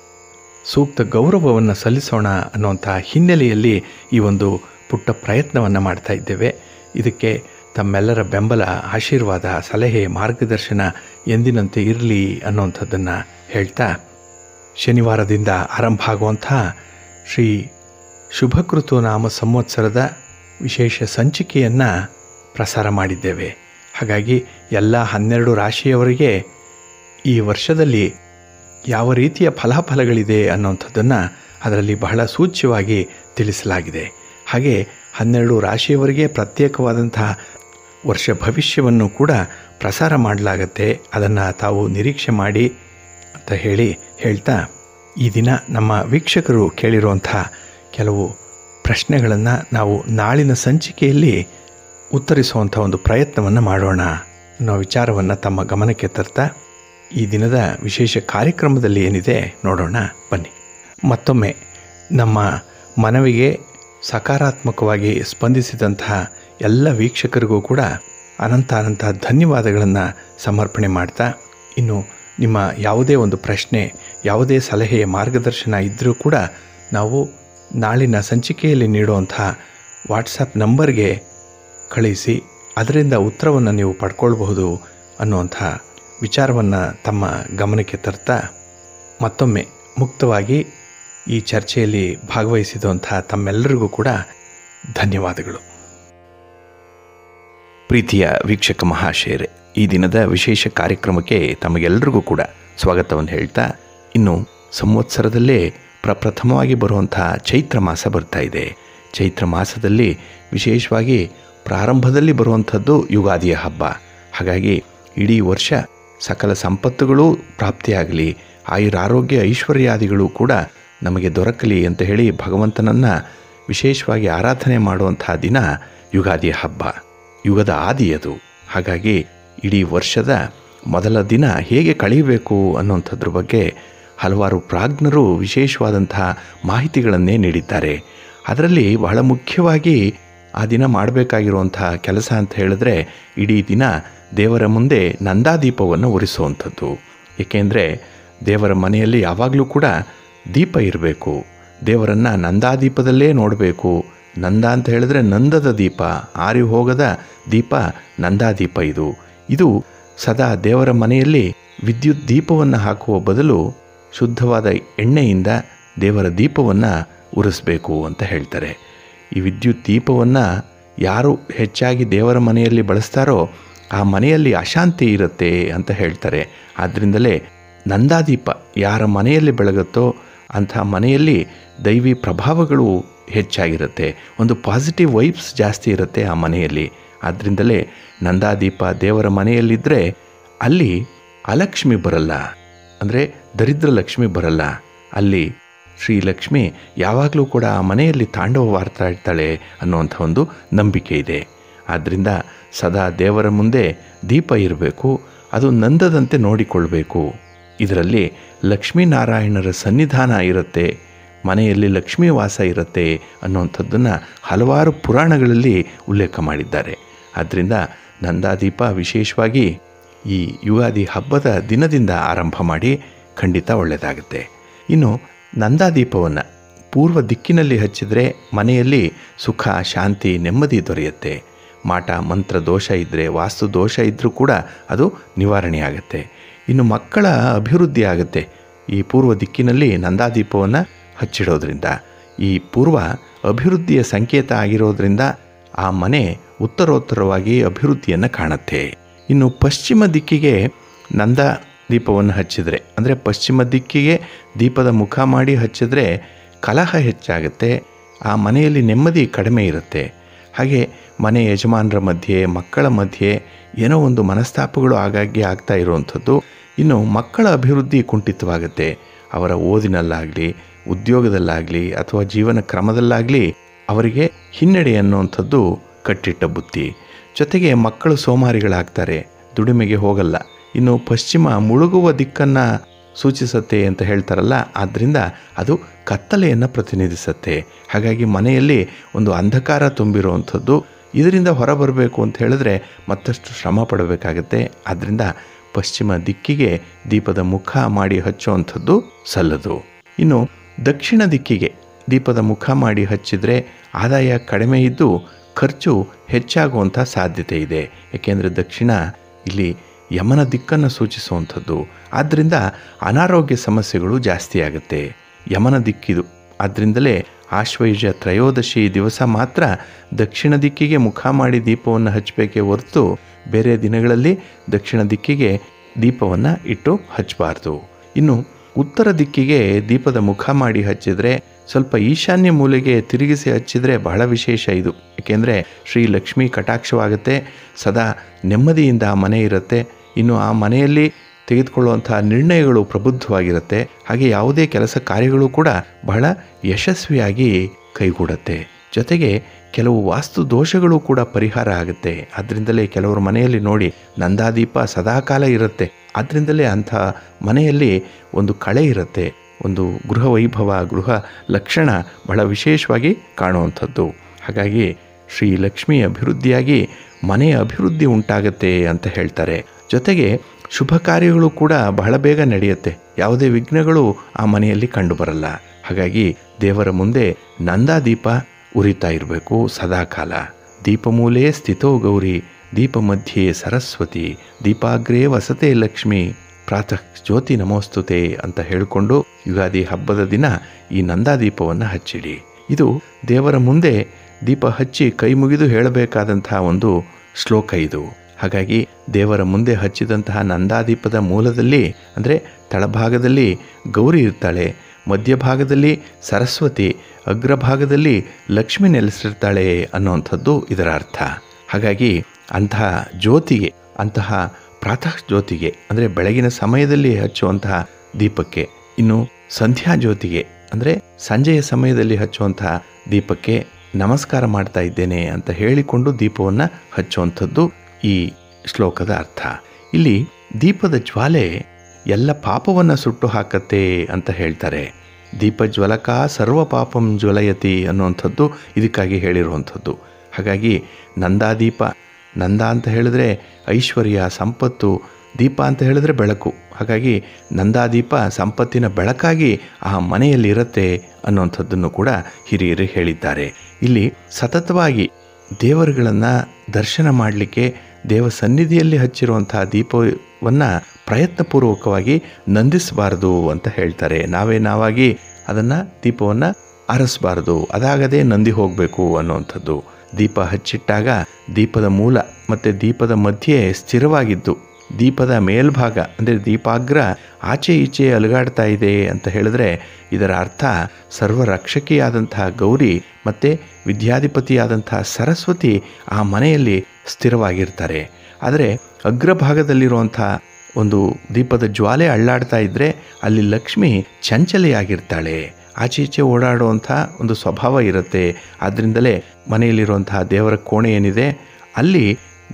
ಸೂಕ್ತ ಗೌರವವನ್ನು ಸಲ್ಲಿಸೋಣ ಅನ್ನುವಂಥ ಹಿನ್ನೆಲೆಯಲ್ಲಿ ಈ ಒಂದು ಪುಟ್ಟ ಪ್ರಯತ್ನವನ್ನು ಮಾಡ್ತಾ ಇದ್ದೇವೆ. ಇದಕ್ಕೆ ತಮ್ಮೆಲ್ಲರ ಬೆಂಬಲ, ಆಶೀರ್ವಾದ, ಸಲಹೆ, ಮಾರ್ಗದರ್ಶನ ಎಂದಿನಂತೆ ಇರಲಿ ಅನ್ನುವಂಥದ್ದನ್ನು ಹೇಳ್ತಾ, ಶನಿವಾರದಿಂದ ಆರಂಭ ಆಗುವಂಥ ಶ್ರೀ ಶುಭಕೃತು ನಾಮ ಸಂವತ್ಸರದ ವಿಶೇಷ ಸಂಚಿಕೆಯನ್ನು ಪ್ರಸಾರ ಮಾಡಿದ್ದೇವೆ. ಹಾಗಾಗಿ ಎಲ್ಲ 12 ರಾಶಿಯವರಿಗೆ ಈ ವರ್ಷದಲ್ಲಿ ಯಾವ ರೀತಿಯ ಫಲಾಫಲಗಳಿದೆ ಅನ್ನೋಂಥದ್ದನ್ನು ಅದರಲ್ಲಿ ಬಹಳ ಸೂಚ್ಯವಾಗಿ ತಿಳಿಸಲಾಗಿದೆ. ಹಾಗೆ 12 ರಾಶಿಯವರಿಗೆ ಪ್ರತ್ಯೇಕವಾದಂತಹ ವರ್ಷ ಭವಿಷ್ಯವನ್ನು ಕೂಡ ಪ್ರಸಾರ ಮಾಡಲಾಗತ್ತೆ. ಅದನ್ನು ತಾವು ನಿರೀಕ್ಷೆ ಮಾಡಿ ಅಂತ ಹೇಳ್ತಾ, ಈ ದಿನ ನಮ್ಮ ವೀಕ್ಷಕರು ಕೇಳಿರುವಂಥ ಕೆಲವು ಪ್ರಶ್ನೆಗಳನ್ನು ನಾವು ನಾಳಿನ ಸಂಚಿಕೆಯಲ್ಲಿ ಉತ್ತರಿಸುವಂಥ ಒಂದು ಪ್ರಯತ್ನವನ್ನು ಮಾಡೋಣ ಅನ್ನೋ ವಿಚಾರವನ್ನು ತಮ್ಮ ಗಮನಕ್ಕೆ ತರ್ತಾ, ಈ ದಿನದ ವಿಶೇಷ ಕಾರ್ಯಕ್ರಮದಲ್ಲಿ ಏನಿದೆ ನೋಡೋಣ ಬನ್ನಿ. ಮತ್ತೊಮ್ಮೆ ನಮ್ಮ ಮನವಿಗೆ ಸಕಾರಾತ್ಮಕವಾಗಿ ಸ್ಪಂದಿಸಿದಂತಹ ಎಲ್ಲ ವೀಕ್ಷಕರಿಗೂ ಕೂಡ ಅನಂತ ಧನ್ಯವಾದಗಳನ್ನು ಸಮರ್ಪಣೆ ಮಾಡ್ತಾ, ಇನ್ನು ನಿಮ್ಮ ಯಾವುದೇ ಒಂದು ಪ್ರಶ್ನೆ, ಯಾವುದೇ ಸಲಹೆ, ಮಾರ್ಗದರ್ಶನ ಇದ್ದರೂ ಕೂಡ ನಾವು ನಾಳಿನ ಸಂಚಿಕೆಯಲ್ಲಿ ನೀಡುವಂಥ ವಾಟ್ಸಪ್ ನಂಬರ್ಗೆ ಕಳಿಸಿ ಅದರಿಂದ ಉತ್ತರವನ್ನು ನೀವು ಪಡ್ಕೊಳ್ಬಹುದು ಅನ್ನುವಂಥ ವಿಚಾರವನ್ನು ತಮ್ಮ ಗಮನಕ್ಕೆ ತರ್ತಾ, ಮತ್ತೊಮ್ಮೆ ಮುಕ್ತವಾಗಿ ಈ ಚರ್ಚೆಯಲ್ಲಿ ಭಾಗವಹಿಸಿದಂಥ ತಮ್ಮೆಲ್ಲರಿಗೂ ಕೂಡ ಧನ್ಯವಾದಗಳು. ಪ್ರೀತಿಯ ವೀಕ್ಷಕ ಮಹಾಶಯರೇ, ಈ ದಿನದ ವಿಶೇಷ ಕಾರ್ಯಕ್ರಮಕ್ಕೆ ತಮಗೆಲ್ಲರಿಗೂ ಕೂಡ ಸ್ವಾಗತವನ್ನು ಹೇಳ್ತಾ, ಇನ್ನು ಸಂವತ್ಸರದಲ್ಲೇ ಪ್ರಪ್ರಥಮವಾಗಿ ಬರುವಂಥ ಚೈತ್ರ ಮಾಸ ಬರ್ತಾ ಇದೆ. ಚೈತ್ರ ಮಾಸದಲ್ಲಿ ವಿಶೇಷವಾಗಿ ಪ್ರಾರಂಭದಲ್ಲಿ ಬರುವಂಥದ್ದು ಯುಗಾದಿಯ ಹಬ್ಬ. ಹಾಗಾಗಿ ಇಡೀ ವರ್ಷ ಸಕಲ ಸಂಪತ್ತುಗಳು ಪ್ರಾಪ್ತಿಯಾಗಲಿ, ಆಯುರಾರೋಗ್ಯ ಐಶ್ವರ್ಯಾದಿಗಳು ಕೂಡ ನಮಗೆ ದೊರಕಲಿ ಅಂತ ಹೇಳಿ ಭಗವಂತನನ್ನು ವಿಶೇಷವಾಗಿ ಆರಾಧನೆ ಮಾಡುವಂಥ ದಿನ ಯುಗಾದಿಯ ಹಬ್ಬ. ಯುಗದ ಆದಿ ಅದು. ಹಾಗಾಗಿ ಇಡೀ ವರ್ಷದ ಮೊದಲ ದಿನ ಹೇಗೆ ಕಳೆಯಬೇಕು ಅನ್ನುವಂಥದ್ರ ಬಗ್ಗೆ ಹಲವಾರು ಪ್ರಾಜ್ಞರು ವಿಶೇಷವಾದಂತಹ ಮಾಹಿತಿಗಳನ್ನೇ ನೀಡಿದ್ದಾರೆ. ಅದರಲ್ಲಿ ಬಹಳ ಮುಖ್ಯವಾಗಿ ಆ ದಿನ ಮಾಡಬೇಕಾಗಿರುವಂಥ ಕೆಲಸ ಅಂತ ಹೇಳಿದ್ರೆ ಇಡೀ ದಿನ ದೇವರ ಮುಂದೆ ನಂದಾದೀಪವನ್ನು ಉರಿಸುವಂಥದ್ದು. ಏಕೆಂದರೆ ದೇವರ ಮನೆಯಲ್ಲಿ ಯಾವಾಗಲೂ ಕೂಡ ದೀಪ ಇರಬೇಕು. ದೇವರನ್ನು ನಂದಾದೀಪದಲ್ಲೇ ನೋಡಬೇಕು. ನಂದ ಅಂತ ಹೇಳಿದ್ರೆ ನಂದದ ದೀಪ, ಆರಿ ಹೋಗದ ದೀಪ ನಂದಾದೀಪ. ಇದು ಸದಾ ದೇವರ ಮನೆಯಲ್ಲಿ ವಿದ್ಯುತ್ ದೀಪವನ್ನು ಹಾಕುವ ಬದಲು ಶುದ್ಧವಾದ ಎಣ್ಣೆಯಿಂದ ದೇವರ ದೀಪವನ್ನು ಉರಿಸಬೇಕು ಅಂತ ಹೇಳ್ತಾರೆ. ಈ ವಿದ್ಯುತ್ ದೀಪವನ್ನು ಯಾರು ಹೆಚ್ಚಾಗಿ ದೇವರ ಮನೆಯಲ್ಲಿ ಬಳಸ್ತಾರೋ ಆ ಮನೆಯಲ್ಲಿ ಅಶಾಂತಿ ಇರುತ್ತೆ ಅಂತ ಹೇಳ್ತಾರೆ. ಆದ್ದರಿಂದಲೇ ನಂದಾದೀಪ ಯಾರ ಮನೆಯಲ್ಲಿ ಬೆಳಗುತ್ತೋ ಅಂಥ ಮನೆಯಲ್ಲಿ ದೈವಿ ಪ್ರಭಾವಗಳು ಹೆಚ್ಚಾಗಿರುತ್ತೆ, ಒಂದು ಪಾಸಿಟಿವ್ ವೈಬ್ಸ್ ಜಾಸ್ತಿ ಇರುತ್ತೆ ಆ ಮನೆಯಲ್ಲಿ. ಆದ್ದರಿಂದಲೇ ನಂದಾದೀಪ ದೇವರ ಮನೆಯಲ್ಲಿದ್ದರೆ ಅಲ್ಲಿ ಅಲಕ್ಷ್ಮಿ ಬರಲ್ಲ, ಅಂದರೆ ದರಿದ್ರ ಲಕ್ಷ್ಮಿ ಬರಲ್ಲ. ಅಲ್ಲಿ ಶ್ರೀಲಕ್ಷ್ಮಿ ಯಾವಾಗಲೂ ಕೂಡ ಆ ಮನೆಯಲ್ಲಿ ತಾಂಡವವಾಡ್ತಾ ಇರ್ತಾಳೆ ಅನ್ನುವಂಥ ಒಂದು ನಂಬಿಕೆ ಇದೆ. ಆದ್ದರಿಂದ ಸದಾ ದೇವರ ಮುಂದೆ ದೀಪ ಇರಬೇಕು, ಅದು ನಂದದಂತೆ ನೋಡಿಕೊಳ್ಬೇಕು. ಇದರಲ್ಲಿ ಲಕ್ಷ್ಮೀನಾರಾಯಣರ ಸನ್ನಿಧಾನ ಇರುತ್ತೆ, ಮನೆಯಲ್ಲಿ ಲಕ್ಷ್ಮೀ ವಾಸ ಇರುತ್ತೆ ಅನ್ನುವಂಥದ್ದನ್ನು ಹಲವಾರು ಪುರಾಣಗಳಲ್ಲಿ ಉಲ್ಲೇಖ ಮಾಡಿದ್ದಾರೆ. ಆದ್ದರಿಂದ ನಂದಾದೀಪ ವಿಶೇಷವಾಗಿ ಈ ಯುಗಾದಿ ಹಬ್ಬದ ದಿನದಿಂದ ಆರಂಭ ಮಾಡಿ ಖಂಡಿತ ಒಳ್ಳೆಯದಾಗುತ್ತೆ. ಇನ್ನು ನಂದಾದೀಪವನ್ನು ಪೂರ್ವ ದಿಕ್ಕಿನಲ್ಲಿ ಹಚ್ಚಿದರೆ ಮನೆಯಲ್ಲಿ ಸುಖ, ಶಾಂತಿ, ನೆಮ್ಮದಿ ದೊರೆಯುತ್ತೆ. ಮಾಟ ಮಂತ್ರ ದೋಷ ಇದ್ದರೆ, ವಾಸ್ತು ದೋಷ ಇದ್ದರೂ ಕೂಡ ಅದು ನಿವಾರಣೆಯಾಗುತ್ತೆ. ಇನ್ನು ಮಕ್ಕಳ ಅಭಿವೃದ್ಧಿ ಆಗುತ್ತೆ ಈ ಪೂರ್ವ ದಿಕ್ಕಿನಲ್ಲಿ ನಂದಾದೀಪವನ್ನು ಹಚ್ಚಿಡೋದ್ರಿಂದ. ಈ ಪೂರ್ವ ಅಭಿವೃದ್ಧಿಯ ಸಂಕೇತ ಆಗಿರೋದ್ರಿಂದ ಆ ಮನೆ ಉತ್ತರೋತ್ತರವಾಗಿ ಅಭಿವೃದ್ಧಿಯನ್ನು ಕಾಣುತ್ತೆ. ಇನ್ನು ಪಶ್ಚಿಮ ದಿಕ್ಕಿಗೆ ನಂದಾದೀಪವನ್ನು ಹಚ್ಚಿದರೆ, ಅಂದರೆ ಪಶ್ಚಿಮ ದಿಕ್ಕಿಗೆ ದೀಪದ ಮುಖ ಮಾಡಿ ಹಚ್ಚಿದ್ರೆ ಕಲಹ ಹೆಚ್ಚಾಗುತ್ತೆ, ಆ ಮನೆಯಲ್ಲಿ ನೆಮ್ಮದಿ ಕಡಿಮೆ ಇರುತ್ತೆ. ಹಾಗೆ ಮನೆ ಯಜಮಾನರ ಮಧ್ಯೆ, ಮಕ್ಕಳ ಮಧ್ಯೆ ಏನೋ ಒಂದು ಮನಸ್ತಾಪಗಳು ಆಗಾಗ್ಗೆ ಆಗ್ತಾ ಇರುವಂಥದ್ದು. ಇನ್ನು ಮಕ್ಕಳ ಅಭಿವೃದ್ಧಿ ಕುಂಠಿತವಾಗುತ್ತೆ. ಅವರ ಓದಿನಲ್ಲಾಗಲಿ, ಉದ್ಯೋಗದಲ್ಲಾಗಲಿ ಅಥವಾ ಜೀವನ ಕ್ರಮದಲ್ಲಾಗಲಿ ಅವರಿಗೆ ಹಿನ್ನಡೆ ಅನ್ನುವಂಥದ್ದು ಕಟ್ಟಿಟ್ಟ ಬುತ್ತಿ. ಜೊತೆಗೆ ಮಕ್ಕಳು ಸೋಮಾರಿಗಳಾಗ್ತಾರೆ, ದುಡಿಮೆಗೆ ಹೋಗಲ್ಲ. ಇನ್ನು ಪಶ್ಚಿಮ ಮುಳುಗುವ ದಿಕ್ಕನ್ನು ಸೂಚಿಸುತ್ತೆ ಅಂತ ಹೇಳ್ತಾರಲ್ಲ, ಆದ್ದರಿಂದ ಅದು ಕತ್ತಲೆಯನ್ನು ಪ್ರತಿನಿಧಿಸುತ್ತೆ. ಹಾಗಾಗಿ ಮನೆಯಲ್ಲಿ ಒಂದು ಅಂಧಕಾರ ತುಂಬಿರುವಂಥದ್ದು. ಇದರಿಂದ ಹೊರಬರಬೇಕು ಅಂತ ಹೇಳಿದ್ರೆ ಮತ್ತಷ್ಟು ಶ್ರಮ ಪಡಬೇಕಾಗತ್ತೆ. ಆದ್ದರಿಂದ ಪಶ್ಚಿಮ ದಿಕ್ಕಿಗೆ ದೀಪದ ಮುಖ ಮಾಡಿ ಹಚ್ಚುವಂಥದ್ದು ಸಲ್ಲದು. ಇನ್ನು ದಕ್ಷಿಣ ದಿಕ್ಕಿಗೆ ದೀಪದ ಮುಖ ಮಾಡಿ ಹಚ್ಚಿದರೆ ಆದಾಯ ಕಡಿಮೆ ಇದ್ದು ಖರ್ಚು ಹೆಚ್ಚಾಗುವಂಥ ಸಾಧ್ಯತೆ ಇದೆ. ಏಕೆಂದರೆ ದಕ್ಷಿಣ ಇಲ್ಲಿ ಯಮನ ದಿಕ್ಕನ್ನು ಸೂಚಿಸುವಂಥದ್ದು. ಆದ್ದರಿಂದ ಅನಾರೋಗ್ಯ ಸಮಸ್ಯೆಗಳು ಜಾಸ್ತಿ ಆಗುತ್ತೆ. ಯಮನ ದಿಕ್ಕಿದು. ಆದ್ದರಿಂದಲೇ ಆಶ್ವಯುಜ ತ್ರಯೋದಶಿ ದಿವಸ ಮಾತ್ರ ದಕ್ಷಿಣ ದಿಕ್ಕಿಗೆ ಮುಖ ಮಾಡಿ ದೀಪವನ್ನು ಹಚ್ಚಬೇಕೇ ಹೊರತು ಬೇರೆ ದಿನಗಳಲ್ಲಿ ದಕ್ಷಿಣ ದಿಕ್ಕಿಗೆ ದೀಪವನ್ನು ಇಟ್ಟು ಹಚ್ಚಬಾರ್ದು. ಇನ್ನು ಉತ್ತರ ದಿಕ್ಕಿಗೆ ದೀಪದ ಮುಖ ಮಾಡಿ ಹಚ್ಚಿದರೆ, ಸ್ವಲ್ಪ ಈಶಾನ್ಯ ಮೂಲೆಗೆ ತಿರುಗಿಸಿ ಹಚ್ಚಿದರೆ ಬಹಳ ವಿಶೇಷ ಇದು. ಏಕೆಂದರೆ ಶ್ರೀ ಲಕ್ಷ್ಮೀ ಕಟಾಕ್ಷವಾಗುತ್ತೆ, ಸದಾ ನೆಮ್ಮದಿಯಿಂದ ಆ ಮನೆ ಇರುತ್ತೆ. ಇನ್ನು ಆ ಮನೆಯಲ್ಲಿ ತೆಗೆದುಕೊಳ್ಳುವಂಥ ನಿರ್ಣಯಗಳು ಪ್ರಬುದ್ಧವಾಗಿರುತ್ತೆ. ಹಾಗೆ ಯಾವುದೇ ಕೆಲಸ ಕಾರ್ಯಗಳು ಕೂಡ ಬಹಳ ಯಶಸ್ವಿಯಾಗಿ ಕೈಗೂಡುತ್ತೆ. ಜೊತೆಗೆ ಕೆಲವು ವಾಸ್ತು ದೋಷಗಳು ಕೂಡ ಪರಿಹಾರ ಆಗುತ್ತೆ. ಅದರಿಂದಲೇ ಕೆಲವರು ಮನೆಯಲ್ಲಿ ನೋಡಿ ನಂದಾದೀಪ ಸದಾಕಾಲ ಇರುತ್ತೆ. ಅದರಿಂದಲೇ ಅಂಥ ಮನೆಯಲ್ಲಿ ಒಂದು ಕಳೆ ಇರುತ್ತೆ, ಒಂದು ಗೃಹ ವೈಭವ, ಗೃಹ ಲಕ್ಷಣ ಬಹಳ ವಿಶೇಷವಾಗಿ ಕಾಣುವಂಥದ್ದು. ಹಾಗಾಗಿ ಶ್ರೀ ಲಕ್ಷ್ಮಿ ಅಭಿವೃದ್ಧಿಯಾಗಿ ಮನೆಯ ಅಭಿವೃದ್ಧಿ ಉಂಟಾಗತ್ತೆ ಅಂತ ಹೇಳ್ತಾರೆ. ಜೊತೆಗೆ ಶುಭ ಕಾರ್ಯಗಳು ಕೂಡ ಬಹಳ ಬೇಗ ನಡೆಯುತ್ತೆ, ಯಾವುದೇ ವಿಘ್ನಗಳು ಆ ಮನೆಯಲ್ಲಿ ಕಂಡುಬರಲ್ಲ. ಹಾಗಾಗಿ ದೇವರ ಮುಂದೆ ನಂದಾದೀಪ ಉರಿತಾ ಇರಬೇಕು ಸದಾಕಾಲ. ದೀಪಮೂಲೇ ಸ್ಥಿತೋ ಗೌರಿ, ದೀಪ ಮಧ್ಯೆ ಸರಸ್ವತಿ, ದೀಪಾಗ್ರೇ ವಸತೆ ಲಕ್ಷ್ಮಿ, ಪ್ರಾತಃ ಜ್ಯೋತಿ ನಮೋಸ್ತುತೆ ಅಂತ ಹೇಳಿಕೊಂಡು ಯುಗಾದಿ ಹಬ್ಬದ ದಿನ ಈ ನಂದಾದೀಪವನ್ನು ಹಚ್ಚಿಡಿ. ಇದು ದೇವರ ಮುಂದೆ ದೀಪ ಹಚ್ಚಿ ಕೈ ಮುಗಿದು ಹೇಳಬೇಕಾದಂತಹ ಒಂದು ಶ್ಲೋಕ ಇದು. ಹಾಗಾಗಿ ದೇವರ ಮುಂದೆ ಹಚ್ಚಿದಂತಹ ನಂದಾದೀಪದ ಮೂಲದಲ್ಲಿ, ಅಂದರೆ ತಳಭಾಗದಲ್ಲಿ ಗೌರಿ ಇರ್ತಾಳೆ, ಮಧ್ಯಭಾಗದಲ್ಲಿ ಸರಸ್ವತಿ, ಅಗ್ರಭಾಗದಲ್ಲಿ ಲಕ್ಷ್ಮಿ ನೆಲೆಸಿರ್ತಾಳೆ ಅನ್ನುವಂಥದ್ದು ಇದರ ಅರ್ಥ. ಹಾಗಾಗಿ ಅಂತಹ ಜ್ಯೋತಿಗೆ, ಅಂತಹ ಪ್ರಾತಃ ಜ್ಯೋತಿಗೆ ಅಂದರೆ ಬೆಳಗಿನ ಸಮಯದಲ್ಲಿ ಹಚ್ಚುವಂತಹ ದೀಪಕ್ಕೆ, ಇನ್ನು ಸಂಧ್ಯಾ ಜ್ಯೋತಿಗೆ ಅಂದರೆ ಸಂಜೆಯ ಸಮಯದಲ್ಲಿ ಹಚ್ಚುವಂತಹ ದೀಪಕ್ಕೆ ನಮಸ್ಕಾರ ಮಾಡ್ತಾ ಇದ್ದೇನೆ ಅಂತ ಹೇಳಿಕೊಂಡು ದೀಪವನ್ನು ಹಚ್ಚುವಂಥದ್ದು ಈ ಶ್ಲೋಕದ ಅರ್ಥ. ಇಲ್ಲಿ ದೀಪದ ಜ್ವಾಲೆ ಎಲ್ಲ ಪಾಪವನ್ನು ಸುಟ್ಟು ಹಾಕತ್ತೆ ಅಂತ ಹೇಳ್ತಾರೆ. ದೀಪಜ್ವಲಕ ಸರ್ವ ಪಾಪಂ ಜ್ವಲಯತಿ ಅನ್ನುವಂಥದ್ದು ಇದಕ್ಕಾಗಿ ಹೇಳಿರುವಂಥದ್ದು. ಹಾಗಾಗಿ ನಂದಾದೀಪ, ನಂದ ಅಂತ ಹೇಳಿದ್ರೆ ಐಶ್ವರ್ಯ, ಸಂಪತ್ತು, ದೀಪ ಅಂತ ಹೇಳಿದ್ರೆ ಬೆಳಕು. ಹಾಗಾಗಿ ನಂದಾದೀಪ ಸಂಪತ್ತಿನ ಬೆಳಕಾಗಿ ಆ ಮನೆಯಲ್ಲಿ ಇರುತ್ತೆ ಅನ್ನುವಂಥದ್ದನ್ನು ಕೂಡ ಹಿರಿಯರು ಹೇಳಿದ್ದಾರೆ. ಇಲ್ಲಿ ಸತತವಾಗಿ ದೇವರುಗಳನ್ನು ದರ್ಶನ ಮಾಡಲಿಕ್ಕೆ ದೇವ ಸನ್ನಿಧಿಯಲ್ಲಿ ಹಚ್ಚಿರುವಂತಹ ದೀಪವನ್ನು ಪ್ರಯತ್ನಪೂರ್ವಕವಾಗಿ ನಂದಿಸಬಾರ್ದು ಅಂತ ಹೇಳ್ತಾರೆ. ನಾವಾಗಿ ಅದನ್ನು ದೀಪವನ್ನು ಆರಿಸಬಾರ್ದು, ಅದಾಗದೇ ನಂದಿ ಹೋಗಬೇಕು ಅನ್ನುವಂಥದ್ದು. ದೀಪ ಹಚ್ಚಿಟ್ಟಾಗ ದೀಪದ ಮೂಲ ಮತ್ತು ದೀಪದ ಮಧ್ಯೆ ಸ್ಥಿರವಾಗಿದ್ದು ದೀಪದ ಮೇಲ್ಭಾಗ ಅಂದರೆ ದೀಪಾಗ್ರ ಆಚೆ ಈಚೆ ಅಲುಗಾಡ್ತಾ ಇದೆ ಅಂತ ಹೇಳಿದ್ರೆ ಇದರ ಅರ್ಥ ಸರ್ವರಕ್ಷಕಿಯಾದಂತಹ ಗೌರಿ ಮತ್ತು ವಿದ್ಯಾಧಿಪತಿಯಾದಂತಹ ಸರಸ್ವತಿ ಆ ಮನೆಯಲ್ಲಿ ಸ್ಥಿರವಾಗಿರ್ತಾರೆ. ಆದರೆ ಅಗ್ರಭಾಗದಲ್ಲಿರುವಂಥ ಒಂದು ದೀಪದ ಜ್ವಾಲೆ ಅಳ್ಳಾಡ್ತಾ ಇದ್ದರೆ ಅಲ್ಲಿ ಲಕ್ಷ್ಮಿ ಚಂಚಲೆಯಾಗಿರ್ತಾಳೆ, ಆಚೀಚೆ ಓಡಾಡುವಂಥ ಒಂದು ಸ್ವಭಾವ ಇರುತ್ತೆ. ಆದ್ದರಿಂದಲೇ ಮನೆಯಲ್ಲಿರುವಂತಹ ದೇವರ ಕೋಣೆ ಏನಿದೆ ಅಲ್ಲಿ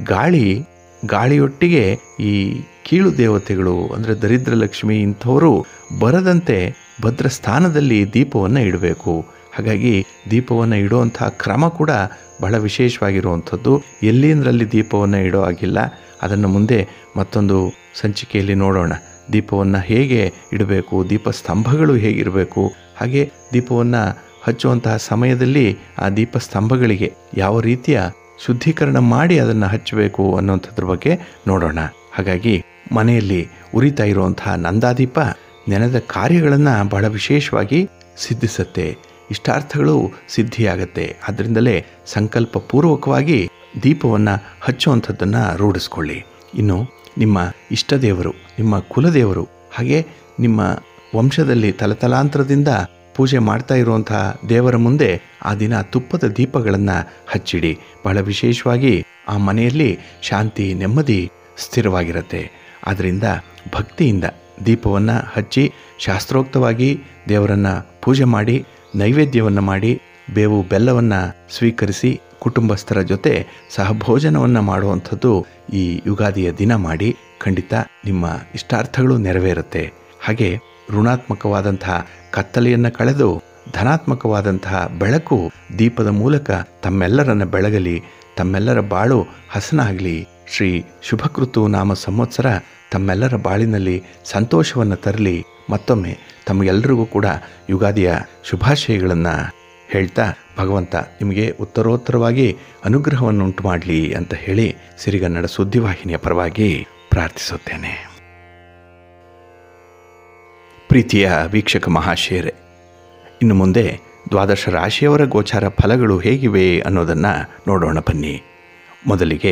ಗಾಳಿಯೊಟ್ಟಿಗೆ ಈ ಕೀಳು ದೇವತೆಗಳು ಅಂದರೆ ದರಿದ್ರ ಲಕ್ಷ್ಮಿ ಇಂಥವರು ಬರದಂತೆ ಭದ್ರ ಸ್ಥಾನದಲ್ಲಿ ದೀಪವನ್ನು ಇಡಬೇಕು. ಹಾಗಾಗಿ ದೀಪವನ್ನು ಇಡುವಂಥ ಕ್ರಮ ಕೂಡ ಬಹಳ ವಿಶೇಷವಾಗಿರುವಂಥದ್ದು. ಎಲ್ಲಿಂದರಲ್ಲಿ ದೀಪವನ್ನು ಇಡೋ ಆಗಿಲ್ಲ. ಅದನ್ನು ಮುಂದೆ ಮತ್ತೊಂದು ಸಂಚಿಕೆಯಲ್ಲಿ ನೋಡೋಣ. ದೀಪವನ್ನು ಹೇಗೆ ಇಡಬೇಕು, ದೀಪ ಸ್ತಂಭಗಳು ಹೇಗಿರಬೇಕು, ಹಾಗೆ ದೀಪವನ್ನು ಹಚ್ಚುವಂತಹ ಸಮಯದಲ್ಲಿ ಆ ದೀಪ ಸ್ತಂಭಗಳಿಗೆ ಯಾವ ರೀತಿಯ ಶುದ್ಧೀಕರಣ ಮಾಡಿ ಅದನ್ನು ಹಚ್ಚಬೇಕು ಅನ್ನೋಂಥದ್ರ ಬಗ್ಗೆ ನೋಡೋಣ. ಹಾಗಾಗಿ ಮನೆಯಲ್ಲಿ ಉರಿತಾ ಇರುವಂತಹ ನಂದಾದೀಪ ನೆನೆದ ಕಾರ್ಯಗಳನ್ನು ಬಹಳ ವಿಶೇಷವಾಗಿ ಸಿದ್ಧಿಸುತ್ತೆ, ಇಷ್ಟಾರ್ಥಗಳು ಸಿದ್ಧಿಯಾಗತ್ತೆ. ಆದ್ದರಿಂದಲೇ ಸಂಕಲ್ಪ ಪೂರ್ವಕವಾಗಿ ದೀಪವನ್ನು ಹಚ್ಚುವಂಥದ್ದನ್ನು ರೂಢಿಸ್ಕೊಳ್ಳಿ. ಇನ್ನು ನಿಮ್ಮ ಇಷ್ಟದೇವರು, ನಿಮ್ಮ ಕುಲದೇವರು, ಹಾಗೆ ನಿಮ್ಮ ವಂಶದಲ್ಲಿ ತಲತಲಾಂತರದಿಂದ ಪೂಜೆ ಮಾಡ್ತಾ ಇರುವಂತಹ ದೇವರ ಮುಂದೆ ಆ ದಿನ ತುಪ್ಪದ ದೀಪಗಳನ್ನು ಹಚ್ಚಿಡಿ. ಬಹಳ ವಿಶೇಷವಾಗಿ ಆ ಮನೆಯಲ್ಲಿ ಶಾಂತಿ, ನೆಮ್ಮದಿ ಸ್ಥಿರವಾಗಿರುತ್ತೆ. ಆದ್ದರಿಂದ ಭಕ್ತಿಯಿಂದ ದೀಪವನ್ನು ಹಚ್ಚಿ ಶಾಸ್ತ್ರೋಕ್ತವಾಗಿ ದೇವರನ್ನು ಪೂಜೆ ಮಾಡಿ ನೈವೇದ್ಯವನ್ನು ಮಾಡಿ ಬೇವು ಬೆಲ್ಲವನ್ನು ಸ್ವೀಕರಿಸಿ ಕುಟುಂಬಸ್ಥರ ಜೊತೆ ಸಹಭೋಜನವನ್ನು ಮಾಡುವಂಥದ್ದು ಈ ಯುಗಾದಿಯ ದಿನ ಮಾಡಿ. ಖಂಡಿತ ನಿಮ್ಮ ಇಷ್ಟಾರ್ಥಗಳು ನೆರವೇರುತ್ತೆ. ಹಾಗೆ ಋಣಾತ್ಮಕವಾದಂತಹ ಕತ್ತಲೆಯನ್ನು ಕಳೆದು ಧನಾತ್ಮಕವಾದಂತಹ ಬೆಳಕು ದೀಪದ ಮೂಲಕ ತಮ್ಮೆಲ್ಲರನ್ನ ಬೆಳಗಲಿ, ತಮ್ಮೆಲ್ಲರ ಬಾಳು ಹಸನಾಗಲಿ. ಶ್ರೀ ಶುಭಕೃತು ನಾಮ ಸಂವತ್ಸರ ತಮ್ಮೆಲ್ಲರ ಬಾಳಿನಲ್ಲಿ ಸಂತೋಷವನ್ನು ತರಲಿ. ಮತ್ತೊಮ್ಮೆ ತಮಗೆಲ್ಲರಿಗೂ ಕೂಡ ಯುಗಾದಿಯ ಶುಭಾಶಯಗಳನ್ನು ಹೇಳ್ತಾ ಭಗವಂತ ನಿಮಗೆ ಉತ್ತರೋತ್ತರವಾಗಿ ಅನುಗ್ರಹವನ್ನು ಉಂಟು ಮಾಡಲಿ ಅಂತ ಹೇಳಿ ಸಿರಿಗನ್ನಡ ಸುದ್ದಿವಾಹಿನಿಯ ಪರವಾಗಿ ಪ್ರಾರ್ಥಿಸುತ್ತೇನೆ. ಪ್ರೀತಿಯ ವೀಕ್ಷಕ ಮಹಾಶಯರೇ, ಇನ್ನು ಮುಂದೆ ದ್ವಾದಶ ರಾಶಿಯವರ ಗೋಚಾರ ಫಲಗಳು ಹೇಗಿವೆ ಅನ್ನೋದನ್ನು ನೋಡೋಣ ಬನ್ನಿ. ಮೊದಲಿಗೆ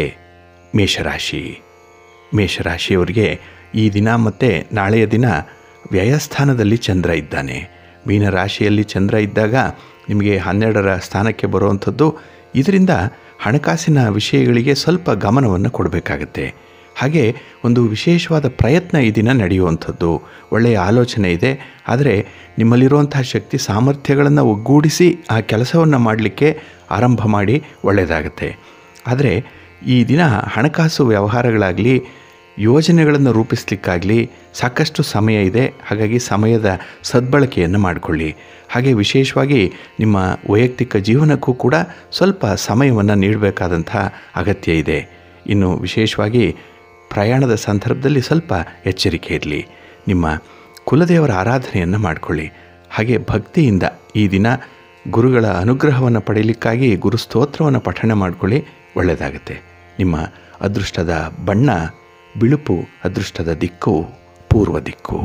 ಮೇಷರಾಶಿಯವರಿಗೆ ಈ ದಿನ ಮತ್ತು ನಾಳೆಯ ದಿನ ವ್ಯಯಸ್ಥಾನದಲ್ಲಿ ಚಂದ್ರ ಇದ್ದಾನೆ. ಮೀನರಾಶಿಯಲ್ಲಿ ಚಂದ್ರ ಇದ್ದಾಗ ನಿಮಗೆ 12ರ ಸ್ಥಾನಕ್ಕೆ ಬರುವಂಥದ್ದು. ಇದರಿಂದ ಹಣಕಾಸಿನ ವಿಷಯಗಳಿಗೆ ಸ್ವಲ್ಪ ಗಮನವನ್ನು ಕೊಡಬೇಕಾಗತ್ತೆ. ಹಾಗೆ ಒಂದು ವಿಶೇಷವಾದ ಪ್ರಯತ್ನ ಈ ದಿನ ನಡೆಯುವಂಥದ್ದು. ಒಳ್ಳೆಯ ಆಲೋಚನೆ ಇದೆ, ಆದರೆ ನಿಮ್ಮಲ್ಲಿರುವಂತಹ ಶಕ್ತಿ ಸಾಮರ್ಥ್ಯಗಳನ್ನು ಒಗ್ಗೂಡಿಸಿ ಆ ಕೆಲಸವನ್ನು ಮಾಡಲಿಕ್ಕೆ ಆರಂಭ ಮಾಡಿ ಒಳ್ಳೆಯದಾಗತ್ತೆ. ಆದರೆ ಈ ದಿನ ಹಣಕಾಸು ವ್ಯವಹಾರಗಳಾಗಲಿ ಯೋಜನೆಗಳನ್ನು ರೂಪಿಸಲಿಕ್ಕಾಗಲಿ ಸಾಕಷ್ಟು ಸಮಯ ಇದೆ. ಹಾಗಾಗಿ ಸಮಯದ ಸದ್ಬಳಕೆಯನ್ನು ಮಾಡಿಕೊಳ್ಳಿ. ಹಾಗೆ ವಿಶೇಷವಾಗಿ ನಿಮ್ಮ ವೈಯಕ್ತಿಕ ಜೀವನಕ್ಕೂ ಕೂಡ ಸ್ವಲ್ಪ ಸಮಯವನ್ನು ನೀಡಬೇಕಾದಂಥ ಅಗತ್ಯ ಇದೆ. ಇನ್ನು ವಿಶೇಷವಾಗಿ ಪ್ರಯಾಣದ ಸಂದರ್ಭದಲ್ಲಿ ಸ್ವಲ್ಪ ಎಚ್ಚರಿಕೆ ಇರಲಿ. ನಿಮ್ಮ ಕುಲದೇವರ ಆರಾಧನೆಯನ್ನು ಮಾಡಿಕೊಳ್ಳಿ. ಹಾಗೆ ಭಕ್ತಿಯಿಂದ ಈ ದಿನ ಗುರುಗಳ ಅನುಗ್ರಹವನ್ನು ಪಡೆಯಲಿಕ್ಕಾಗಿ ಗುರುಸ್ತೋತ್ರವನ್ನು ಪಠಣ ಮಾಡಿಕೊಳ್ಳಿ, ಒಳ್ಳೆಯದಾಗುತ್ತೆ. ನಿಮ್ಮ ಅದೃಷ್ಟದ ಬಣ್ಣ ಬಿಳುಪು, ಅದೃಷ್ಟದ ದಿಕ್ಕು ಪೂರ್ವ ದಿಕ್ಕು.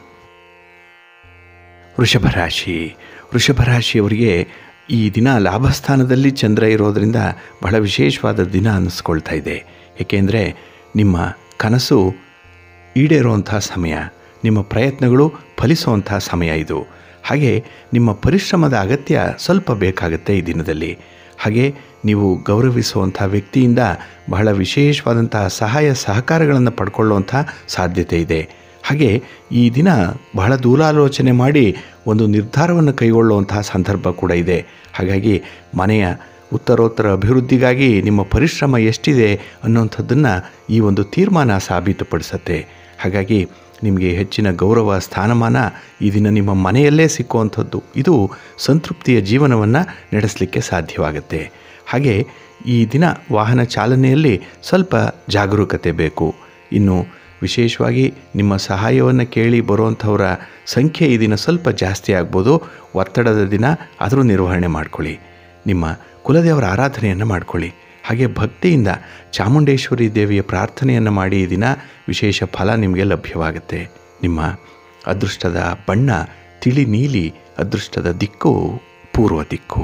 ವೃಷಭರಾಶಿಯವರಿಗೆ ಈ ದಿನ ಲಾಭಸ್ಥಾನದಲ್ಲಿ ಚಂದ್ರ ಇರೋದರಿಂದ ಬಹಳ ವಿಶೇಷವಾದ ದಿನ ಅನ್ನಿಸ್ಕೊಳ್ತಾ ಇದೆ. ಏಕೆಂದರೆ ನಿಮ್ಮ ಕನಸು ಈಡೇರುವಂಥ ಸಮಯ, ನಿಮ್ಮ ಪ್ರಯತ್ನಗಳು ಫಲಿಸುವಂಥ ಸಮಯ ಇದು. ಹಾಗೆ ನಿಮ್ಮ ಪರಿಶ್ರಮದ ಅಗತ್ಯ ಸ್ವಲ್ಪ ಬೇಕಾಗುತ್ತೆ ಈ ದಿನದಲ್ಲಿ. ಹಾಗೆ ನೀವು ಗೌರವಿಸುವಂಥ ವ್ಯಕ್ತಿಯಿಂದ ಬಹಳ ವಿಶೇಷವಾದಂತಹ ಸಹಾಯ ಸಹಕಾರಗಳನ್ನು ಪಡ್ಕೊಳ್ಳುವಂಥ ಸಾಧ್ಯತೆ ಇದೆ. ಹಾಗೆ ಈ ದಿನ ಬಹಳ ದೂರಾಲೋಚನೆ ಮಾಡಿ ಒಂದು ನಿರ್ಧಾರವನ್ನು ಕೈಗೊಳ್ಳುವಂತಹ ಸಂದರ್ಭ ಕೂಡ ಇದೆ. ಹಾಗಾಗಿ ಮನೆಯ ಉತ್ತರೋತ್ತರ ಅಭಿವೃದ್ಧಿಗಾಗಿ ನಿಮ್ಮ ಪರಿಶ್ರಮ ಎಷ್ಟಿದೆ ಅನ್ನೋಂಥದ್ದನ್ನು ಈ ಒಂದು ತೀರ್ಮಾನ ಸಾಬೀತುಪಡಿಸುತ್ತೆ. ಹಾಗಾಗಿ ನಿಮಗೆ ಹೆಚ್ಚಿನ ಗೌರವ ಸ್ಥಾನಮಾನ ಈ ದಿನ ನಿಮ್ಮ ಮನೆಯಲ್ಲೇ ಸಿಕ್ಕುವಂಥದ್ದು. ಇದು ಸಂತೃಪ್ತಿಯ ಜೀವನವನ್ನು ನಡೆಸಲಿಕ್ಕೆ ಸಾಧ್ಯವಾಗುತ್ತೆ. ಹಾಗೆ ಈ ದಿನ ವಾಹನ ಚಾಲನೆಯಲ್ಲಿ ಸ್ವಲ್ಪ ಜಾಗರೂಕತೆ ಬೇಕು. ಇನ್ನು ವಿಶೇಷವಾಗಿ ನಿಮ್ಮ ಸಹಾಯವನ್ನು ಕೇಳಿ ಬರುವಂಥವರ ಸಂಖ್ಯೆ ಈ ದಿನ ಸ್ವಲ್ಪ ಜಾಸ್ತಿ ಆಗ್ಬೋದು. ಒತ್ತಡದ ದಿನ ಆದರೂ ನಿರ್ವಹಣೆ ಮಾಡ್ಕೊಳ್ಳಿ. ನಿಮ್ಮ ಕುಲದೇವರ ಆರಾಧನೆಯನ್ನು ಮಾಡ್ಕೊಳ್ಳಿ. ಹಾಗೆ ಭಕ್ತಿಯಿಂದ ಚಾಮುಂಡೇಶ್ವರಿ ದೇವಿಯ ಪ್ರಾರ್ಥನೆಯನ್ನು ಮಾಡಿ ಈ ದಿನ ವಿಶೇಷ ಫಲ ನಿಮಗೆ ಲಭ್ಯವಾಗುತ್ತೆ. ನಿಮ್ಮ ಅದೃಷ್ಟದ ಬಣ್ಣ ತಿಳಿ ನೀಲಿ, ಅದೃಷ್ಟದ ದಿಕ್ಕು ಪೂರ್ವ ದಿಕ್ಕು.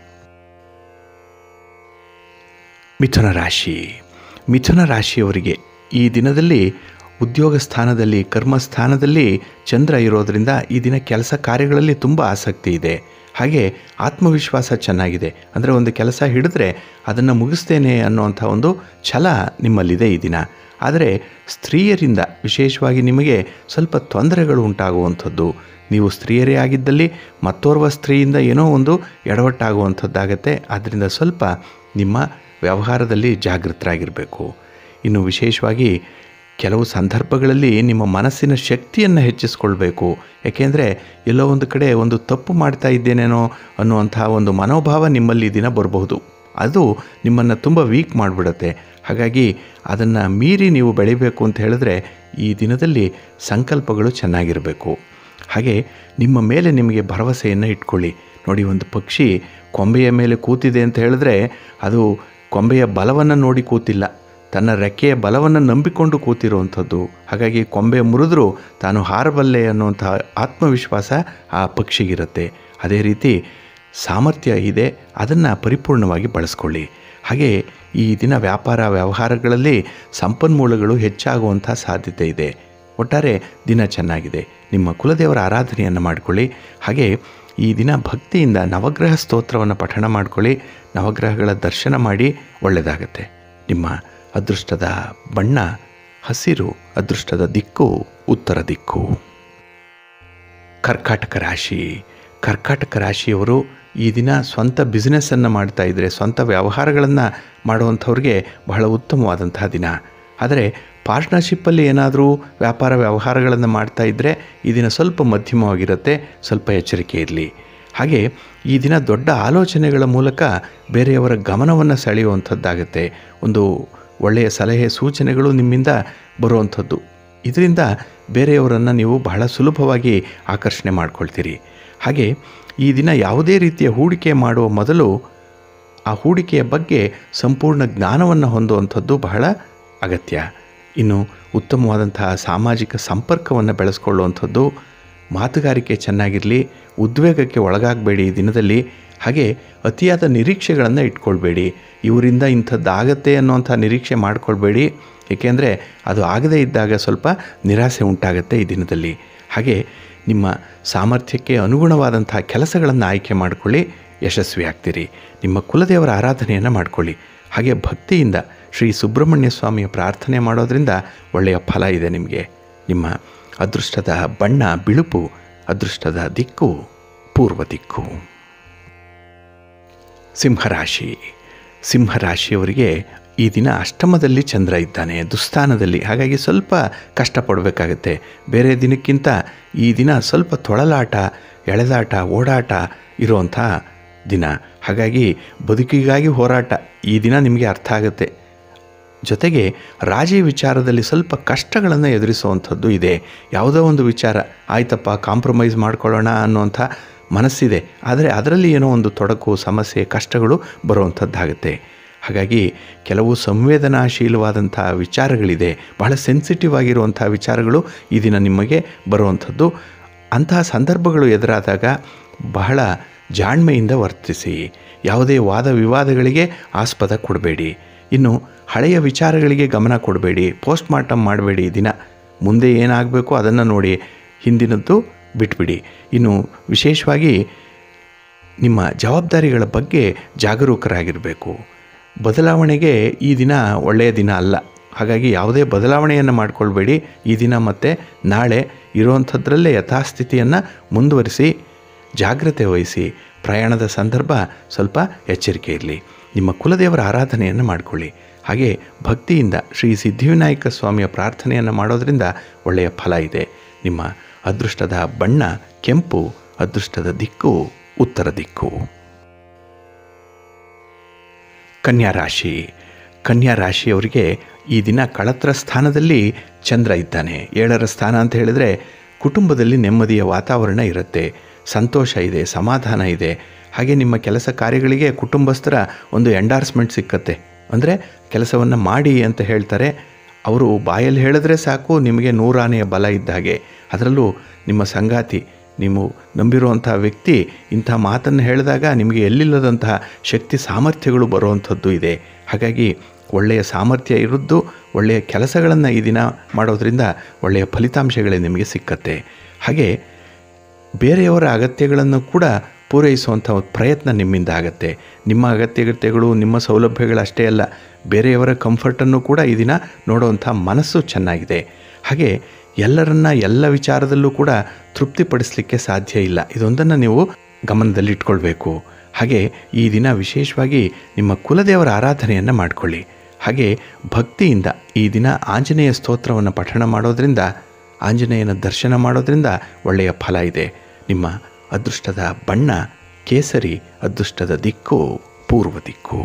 ಮಿಥುನ ರಾಶಿ. ಮಿಥುನ ರಾಶಿಯವರಿಗೆ ಈ ದಿನದಲ್ಲಿ ಉದ್ಯೋಗ ಸ್ಥಾನದಲ್ಲಿ, ಕರ್ಮಸ್ಥಾನದಲ್ಲಿ ಚಂದ್ರ ಇರೋದರಿಂದ ಈ ದಿನ ಕೆಲಸ ಕಾರ್ಯಗಳಲ್ಲಿ ತುಂಬ ಆಸಕ್ತಿ ಇದೆ. ಹಾಗೆ ಆತ್ಮವಿಶ್ವಾಸ ಚೆನ್ನಾಗಿದೆ. ಅಂದರೆ ಒಂದು ಕೆಲಸ ಹಿಡಿದ್ರೆ ಅದನ್ನು ಮುಗಿಸ್ತೇನೆ ಅನ್ನುವಂಥ ಒಂದು ಛಲ ನಿಮ್ಮಲ್ಲಿದೆ ಈ ದಿನ. ಆದರೆ ಸ್ತ್ರೀಯರಿಂದ ವಿಶೇಷವಾಗಿ ನಿಮಗೆ ಸ್ವಲ್ಪ ತೊಂದರೆಗಳು ಉಂಟಾಗುವಂಥದ್ದು. ನೀವು ಸ್ತ್ರೀಯರೇ ಆಗಿದ್ದಲ್ಲಿ ಮತ್ತೋರ್ವ ಸ್ತ್ರೀಯಿಂದ ಏನೋ ಒಂದು ಎಡವಟ್ಟಾಗುವಂಥದ್ದಾಗತ್ತೆ. ಆದ್ದರಿಂದ ಸ್ವಲ್ಪ ನಿಮ್ಮ ವ್ಯವಹಾರದಲ್ಲಿ ಜಾಗೃತರಾಗಿರಬೇಕು. ಇನ್ನು ವಿಶೇಷವಾಗಿ ಕೆಲವು ಸಂದರ್ಭಗಳಲ್ಲಿ ನಿಮ್ಮ ಮನಸ್ಸಿನ ಶಕ್ತಿಯನ್ನು ಹೆಚ್ಚಿಸ್ಕೊಳ್ಬೇಕು. ಏಕೆಂದರೆ ಎಲ್ಲೋ ಒಂದು ಕಡೆ ಒಂದು ತಪ್ಪು ಮಾಡ್ತಾ ಇದ್ದೇನೇನೋ ಅನ್ನುವಂಥ ಒಂದು ಮನೋಭಾವ ನಿಮ್ಮಲ್ಲಿ ದಿನ ಬರಬಹುದು. ಅದು ನಿಮ್ಮನ್ನು ತುಂಬ ವೀಕ್ ಮಾಡಿಬಿಡುತ್ತೆ. ಹಾಗಾಗಿ ಅದನ್ನು ಮೀರಿ ನೀವು ಬೆಳಿಬೇಕು ಅಂತ ಹೇಳಿದ್ರೆ ಈ ದಿನದಲ್ಲಿ ಸಂಕಲ್ಪಗಳು ಚೆನ್ನಾಗಿರಬೇಕು. ಹಾಗೆ ನಿಮ್ಮ ಮೇಲೆ ನಿಮಗೆ ಭರವಸೆಯನ್ನು ಇಟ್ಕೊಳ್ಳಿ. ನೋಡಿ, ಒಂದು ಪಕ್ಷಿ ಕೊಂಬೆಯ ಮೇಲೆ ಕೂತಿದೆ ಅಂತ ಹೇಳಿದ್ರೆ ಅದು ಕೊಂಬೆಯ ಬಲವನ್ನು ನೋಡಿ ಕೂತಿಲ್ಲ, ತನ್ನ ರೆಕ್ಕೆಯ ಬಲವನ್ನು ನಂಬಿಕೊಂಡು ಕೂತಿರುವಂಥದ್ದು. ಹಾಗಾಗಿ ಕೊಂಬೆ ಮುರಿದ್ರೂ ತಾನು ಹಾರಬಲ್ಲೆ ಅನ್ನುವಂಥ ಆತ್ಮವಿಶ್ವಾಸ ಆ ಪಕ್ಷಿಗಿರುತ್ತೆ. ಅದೇ ರೀತಿ ಸಾಮರ್ಥ್ಯ ಇದೆ, ಅದನ್ನು ಪರಿಪೂರ್ಣವಾಗಿ ಬಳಸ್ಕೊಳ್ಳಿ. ಹಾಗೆ ಈ ದಿನ ವ್ಯಾಪಾರ ವ್ಯವಹಾರಗಳಲ್ಲಿ ಸಂಪನ್ಮೂಲಗಳು ಹೆಚ್ಚಾಗುವಂಥ ಸಾಧ್ಯತೆ ಇದೆ. ಒಟ್ಟಾರೆ ದಿನ ಚೆನ್ನಾಗಿದೆ. ನಿಮ್ಮ ಕುಲದೇವರ ಆರಾಧನೆಯನ್ನು ಮಾಡಿಕೊಳ್ಳಿ. ಹಾಗೆ ಈ ದಿನ ಭಕ್ತಿಯಿಂದ ನವಗ್ರಹ ಸ್ತೋತ್ರವನ್ನು ಪಠಣ ಮಾಡಿಕೊಳ್ಳಿ. ನವಗ್ರಹಗಳ ದರ್ಶನ ಮಾಡಿ ಒಳ್ಳೆಯದಾಗತ್ತೆ. ನಿಮ್ಮ ಅದೃಷ್ಟದ ಬಣ್ಣ ಹಸಿರು, ಅದೃಷ್ಟದ ದಿಕ್ಕು ಉತ್ತರ ದಿಕ್ಕು. ಕರ್ಕಾಟಕ ರಾಶಿ. ಕರ್ಕಾಟಕ ರಾಶಿಯವರು ಈ ದಿನ ಸ್ವಂತ ಬಿಸ್ನೆಸ್ಸನ್ನು ಮಾಡ್ತಾ ಇದ್ದರೆ, ಸ್ವಂತ ವ್ಯವಹಾರಗಳನ್ನು ಮಾಡುವಂಥವ್ರಿಗೆ ಬಹಳ ಉತ್ತಮವಾದಂತಹ ದಿನ. ಆದರೆ ಪಾರ್ಟ್ನರ್ಶಿಪ್ಪಲ್ಲಿ ಏನಾದರೂ ವ್ಯಾಪಾರ ವ್ಯವಹಾರಗಳನ್ನು ಮಾಡ್ತಾ ಇದ್ದರೆ ಈ ದಿನ ಸ್ವಲ್ಪ ಮಧ್ಯಮವಾಗಿರುತ್ತೆ. ಸ್ವಲ್ಪ ಎಚ್ಚರಿಕೆ ಇರಲಿ. ಹಾಗೆ ಈ ದಿನ ದೊಡ್ಡ ಆಲೋಚನೆಗಳ ಮೂಲಕ ಬೇರೆಯವರ ಗಮನವನ್ನು ಸೆಳೆಯುವಂಥದ್ದಾಗುತ್ತೆ. ಒಂದು ಒಳ್ಳೆಯ ಸಲಹೆ ಸೂಚನೆಗಳು ನಿಮ್ಮಿಂದ ಬರುವಂಥದ್ದು. ಇದರಿಂದ ಬೇರೆಯವರನ್ನು ನೀವು ಬಹಳ ಸುಲಭವಾಗಿ ಆಕರ್ಷಣೆ ಮಾಡ್ಕೊಳ್ತೀರಿ. ಹಾಗೆ ಈ ದಿನ ಯಾವುದೇ ರೀತಿಯ ಹೂಡಿಕೆ ಮಾಡುವ ಮೊದಲು ಆ ಹೂಡಿಕೆಯ ಬಗ್ಗೆ ಸಂಪೂರ್ಣ ಜ್ಞಾನವನ್ನು ಹೊಂದುವಂಥದ್ದು ಬಹಳ ಅಗತ್ಯ. ಇನ್ನು ಉತ್ತಮವಾದಂತಹ ಸಾಮಾಜಿಕ ಸಂಪರ್ಕವನ್ನು ಬೆಳೆಸ್ಕೊಳ್ಳುವಂಥದ್ದು. ಮಾತುಗಾರಿಕೆ ಚೆನ್ನಾಗಿರಲಿ. ಉದ್ವೇಗಕ್ಕೆ ಒಳಗಾಗಬೇಡಿ ಈ ದಿನದಲ್ಲಿ. ಹಾಗೆ ಅತಿಯಾದ ನಿರೀಕ್ಷೆಗಳನ್ನು ಇಟ್ಕೊಳ್ಬೇಡಿ. ಇವರಿಂದ ಇಂಥದ್ದಾಗತ್ತೆ ಅನ್ನುವಂಥ ನಿರೀಕ್ಷೆ ಮಾಡ್ಕೊಳ್ಬೇಡಿ. ಏಕೆಂದರೆ ಅದು ಆಗದೇ ಇದ್ದಾಗ ಸ್ವಲ್ಪ ನಿರಾಸೆ ಉಂಟಾಗುತ್ತೆ ಈ ದಿನದಲ್ಲಿ. ಹಾಗೆ ನಿಮ್ಮ ಸಾಮರ್ಥ್ಯಕ್ಕೆ ಅನುಗುಣವಾದಂಥ ಕೆಲಸಗಳನ್ನು ಆಯ್ಕೆ ಮಾಡಿಕೊಳ್ಳಿ, ಯಶಸ್ವಿ ಆಗ್ತೀರಿ. ನಿಮ್ಮ ಕುಲದೇವರ ಆರಾಧನೆಯನ್ನು ಮಾಡಿಕೊಳ್ಳಿ. ಹಾಗೆ ಭಕ್ತಿಯಿಂದ ಶ್ರೀ ಸುಬ್ರಹ್ಮಣ್ಯ ಸ್ವಾಮಿಯ ಪ್ರಾರ್ಥನೆ ಮಾಡೋದರಿಂದ ಒಳ್ಳೆಯ ಫಲ ಇದೆ ನಿಮಗೆ. ನಿಮ್ಮ ಅದೃಷ್ಟದ ಬಣ್ಣ ಬಿಳುಪು, ಅದೃಷ್ಟದ ದಿಕ್ಕು ಪೂರ್ವ ದಿಕ್ಕು. ಸಿಂಹರಾಶಿ. ಸಿಂಹರಾಶಿಯವರಿಗೆ ಈ ದಿನ ಅಷ್ಟಮದಲ್ಲಿ ಚಂದ್ರ ಇದ್ದಾನೆ, ದುಸ್ಥಾನದಲ್ಲಿ. ಹಾಗಾಗಿ ಸ್ವಲ್ಪ ಕಷ್ಟಪಡಬೇಕಾಗತ್ತೆ. ಬೇರೆ ದಿನಕ್ಕಿಂತ ಈ ದಿನ ಸ್ವಲ್ಪ ತೊಳಲಾಟ, ಎಳೆದಾಟ, ಓಡಾಟ ಇರುವಂಥ ದಿನ. ಹಾಗಾಗಿ ಬದುಕಿಗಾಗಿ ಹೋರಾಟ ಈ ದಿನ ನಿಮಗೆ ಅರ್ಥ ಆಗುತ್ತೆ. ಜೊತೆಗೆ ರಾಜಿ ವಿಚಾರದಲ್ಲಿ ಸ್ವಲ್ಪ ಕಷ್ಟಗಳನ್ನು ಎದುರಿಸುವಂಥದ್ದು ಇದೆ. ಯಾವುದೋ ಒಂದು ವಿಚಾರ ಆಯ್ತಪ್ಪ ಕಾಂಪ್ರಮೈಸ್ ಮಾಡ್ಕೊಳ್ಳೋಣ ಅನ್ನುವಂಥ ಮನಸ್ಸಿದೆ, ಆದರೆ ಅದರಲ್ಲಿ ಏನೋ ಒಂದು ತೊಡಕು, ಸಮಸ್ಯೆ, ಕಷ್ಟಗಳು ಬರುವಂಥದ್ದಾಗುತ್ತೆ. ಹಾಗಾಗಿ ಕೆಲವು ಸಂವೇದನಾಶೀಲವಾದಂಥ ವಿಚಾರಗಳಿದೆ, ಬಹಳ ಸೆನ್ಸಿಟಿವ್ ಆಗಿರುವಂಥ ವಿಚಾರಗಳು ಈ ದಿನ ನಿಮಗೆ ಬರುವಂಥದ್ದು. ಅಂತಹ ಸಂದರ್ಭಗಳು ಎದುರಾದಾಗ ಬಹಳ ಜಾಣ್ಮೆಯಿಂದ ವರ್ತಿಸಿ. ಯಾವುದೇ ವಾದ ವಿವಾದಗಳಿಗೆ ಆಸ್ಪದ ಕೊಡಬೇಡಿ. ಇನ್ನು ಹಳೆಯ ವಿಚಾರಗಳಿಗೆ ಗಮನ ಕೊಡಬೇಡಿ. ಪೋಸ್ಟ್ ಮಾರ್ಟಮ್ ಮಾಡಬೇಡಿ ಈ ದಿನ. ಮುಂದೆ ಏನಾಗಬೇಕು ಅದನ್ನು ನೋಡಿ, ಹಿಂದಿನದ್ದು ಬಿಟ್ಬಿಡಿ. ಇನ್ನು ವಿಶೇಷವಾಗಿ ನಿಮ್ಮ ಜವಾಬ್ದಾರಿಗಳ ಬಗ್ಗೆ ಜಾಗರೂಕರಾಗಿರಬೇಕು. ಬದಲಾವಣೆಗೆ ಈ ದಿನ ಒಳ್ಳೆಯ ದಿನ ಅಲ್ಲ. ಹಾಗಾಗಿ ಯಾವುದೇ ಬದಲಾವಣೆಯನ್ನು ಮಾಡಿಕೊಳ್ಬೇಡಿ. ಈ ದಿನ ಮತ್ತು ನಾಳೆ ಇರುವಂಥದ್ರಲ್ಲೇ ಯಥಾಸ್ಥಿತಿಯನ್ನು ಮುಂದುವರಿಸಿ, ಜಾಗ್ರತೆ ವಹಿಸಿ. ಪ್ರಯಾಣದ ಸಂದರ್ಭ ಸ್ವಲ್ಪ ಎಚ್ಚರಿಕೆ ಇರಲಿ. ನಿಮ್ಮ ಕುಲದೇವರ ಆರಾಧನೆಯನ್ನು ಮಾಡಿಕೊಳ್ಳಿ. ಹಾಗೆ ಭಕ್ತಿಯಿಂದ ಶ್ರೀ ಸಿದ್ಧಿವಿನಾಯಕ ಸ್ವಾಮಿಯ ಪ್ರಾರ್ಥನೆಯನ್ನು ಮಾಡೋದರಿಂದ ಒಳ್ಳೆಯ ಫಲ ಇದೆ. ನಿಮ್ಮ ಅದೃಷ್ಟದ ಬಣ್ಣ ಕೆಂಪು, ಅದೃಷ್ಟದ ದಿಕ್ಕು ಉತ್ತರ ದಿಕ್ಕು. ಕನ್ಯಾ ರಾಶಿ. ಕನ್ಯಾ ರಾಶಿಯವರಿಗೆ ಈ ದಿನ ಕಳತ್ರ ಸ್ಥಾನದಲ್ಲಿ ಚಂದ್ರ ಇದ್ದಾನೆ. 7ರ ಸ್ಥಾನ ಅಂತ ಹೇಳಿದರೆ ಕುಟುಂಬದಲ್ಲಿ ನೆಮ್ಮದಿಯ ವಾತಾವರಣ ಇರುತ್ತೆ, ಸಂತೋಷ ಇದೆ, ಸಮಾಧಾನ ಇದೆ. ಹಾಗೆ ನಿಮ್ಮ ಕೆಲಸ ಕಾರ್ಯಗಳಿಗೆ ಕುಟುಂಬಸ್ಥರ ಒಂದು ಎಂಡಾರ್ಸ್ಮೆಂಟ್ ಸಿಕ್ಕತ್ತೆ. ಅಂದರೆ ಕೆಲಸವನ್ನು ಮಾಡಿ ಅಂತ ಹೇಳ್ತಾರೆ. ಅವರು ಬಾಯಲ್ಲಿ ಹೇಳಿದ್ರೆ ಸಾಕು, ನಿಮಗೆ 100 ಆನೆಯ ಬಲ ಇದ್ದ ಹಾಗೆ. ಅದರಲ್ಲೂ ನಿಮ್ಮ ಸಂಗಾತಿ, ನೀವು ನಂಬಿರುವಂಥ ವ್ಯಕ್ತಿ ಇಂಥ ಮಾತನ್ನು ಹೇಳಿದಾಗ ನಿಮಗೆ ಎಲ್ಲಿಲ್ಲದಂತಹ ಶಕ್ತಿ ಸಾಮರ್ಥ್ಯಗಳು ಬರುವಂಥದ್ದು ಇದೆ. ಹಾಗಾಗಿ ಒಳ್ಳೆಯ ಸಾಮರ್ಥ್ಯ ಇರುವುದು, ಒಳ್ಳೆಯ ಕೆಲಸಗಳನ್ನು ಈ ದಿನ ಮಾಡೋದರಿಂದ ಒಳ್ಳೆಯ ಫಲಿತಾಂಶಗಳೇ ನಿಮಗೆ ಸಿಕ್ಕತ್ತೆ. ಹಾಗೆ ಬೇರೆಯವರ ಅಗತ್ಯಗಳನ್ನು ಕೂಡ ಪೂರೈಸುವಂಥ ಪ್ರಯತ್ನ ನಿಮ್ಮಿಂದ ಆಗುತ್ತೆ. ನಿಮ್ಮ ಅಗತ್ಯಗಳು, ನಿಮ್ಮ ಸೌಲಭ್ಯಗಳಷ್ಟೇ ಅಲ್ಲ, ಬೇರೆಯವರ ಕಂಫರ್ಟನ್ನು ಕೂಡ ಈ ದಿನ ನೋಡುವಂಥ ಮನಸ್ಸು ಚೆನ್ನಾಗಿದೆ. ಹಾಗೆ ಎಲ್ಲರನ್ನ ಎಲ್ಲ ವಿಚಾರದಲ್ಲೂ ಕೂಡ ತೃಪ್ತಿಪಡಿಸಲಿಕ್ಕೆ ಸಾಧ್ಯ ಇಲ್ಲ. ಇದೊಂದನ್ನು ನೀವು ಗಮನದಲ್ಲಿಟ್ಕೊಳ್ಬೇಕು. ಹಾಗೆ ಈ ದಿನ ವಿಶೇಷವಾಗಿ ನಿಮ್ಮ ಕುಲದೇವರ ಆರಾಧನೆಯನ್ನು ಮಾಡಿಕೊಳ್ಳಿ. ಹಾಗೆ ಭಕ್ತಿಯಿಂದ ಈ ದಿನ ಆಂಜನೇಯ ಸ್ತೋತ್ರವನ್ನು ಪಠಣ ಮಾಡೋದರಿಂದ, ಆಂಜನೇಯನ ದರ್ಶನ ಮಾಡೋದರಿಂದ ಒಳ್ಳೆಯ ಫಲ ಇದೆ. ನಿಮ್ಮ ಅದೃಷ್ಟದ ಬಣ್ಣ ಕೇಸರಿ, ಅದೃಷ್ಟದ ದಿಕ್ಕು ಪೂರ್ವ ದಿಕ್ಕು.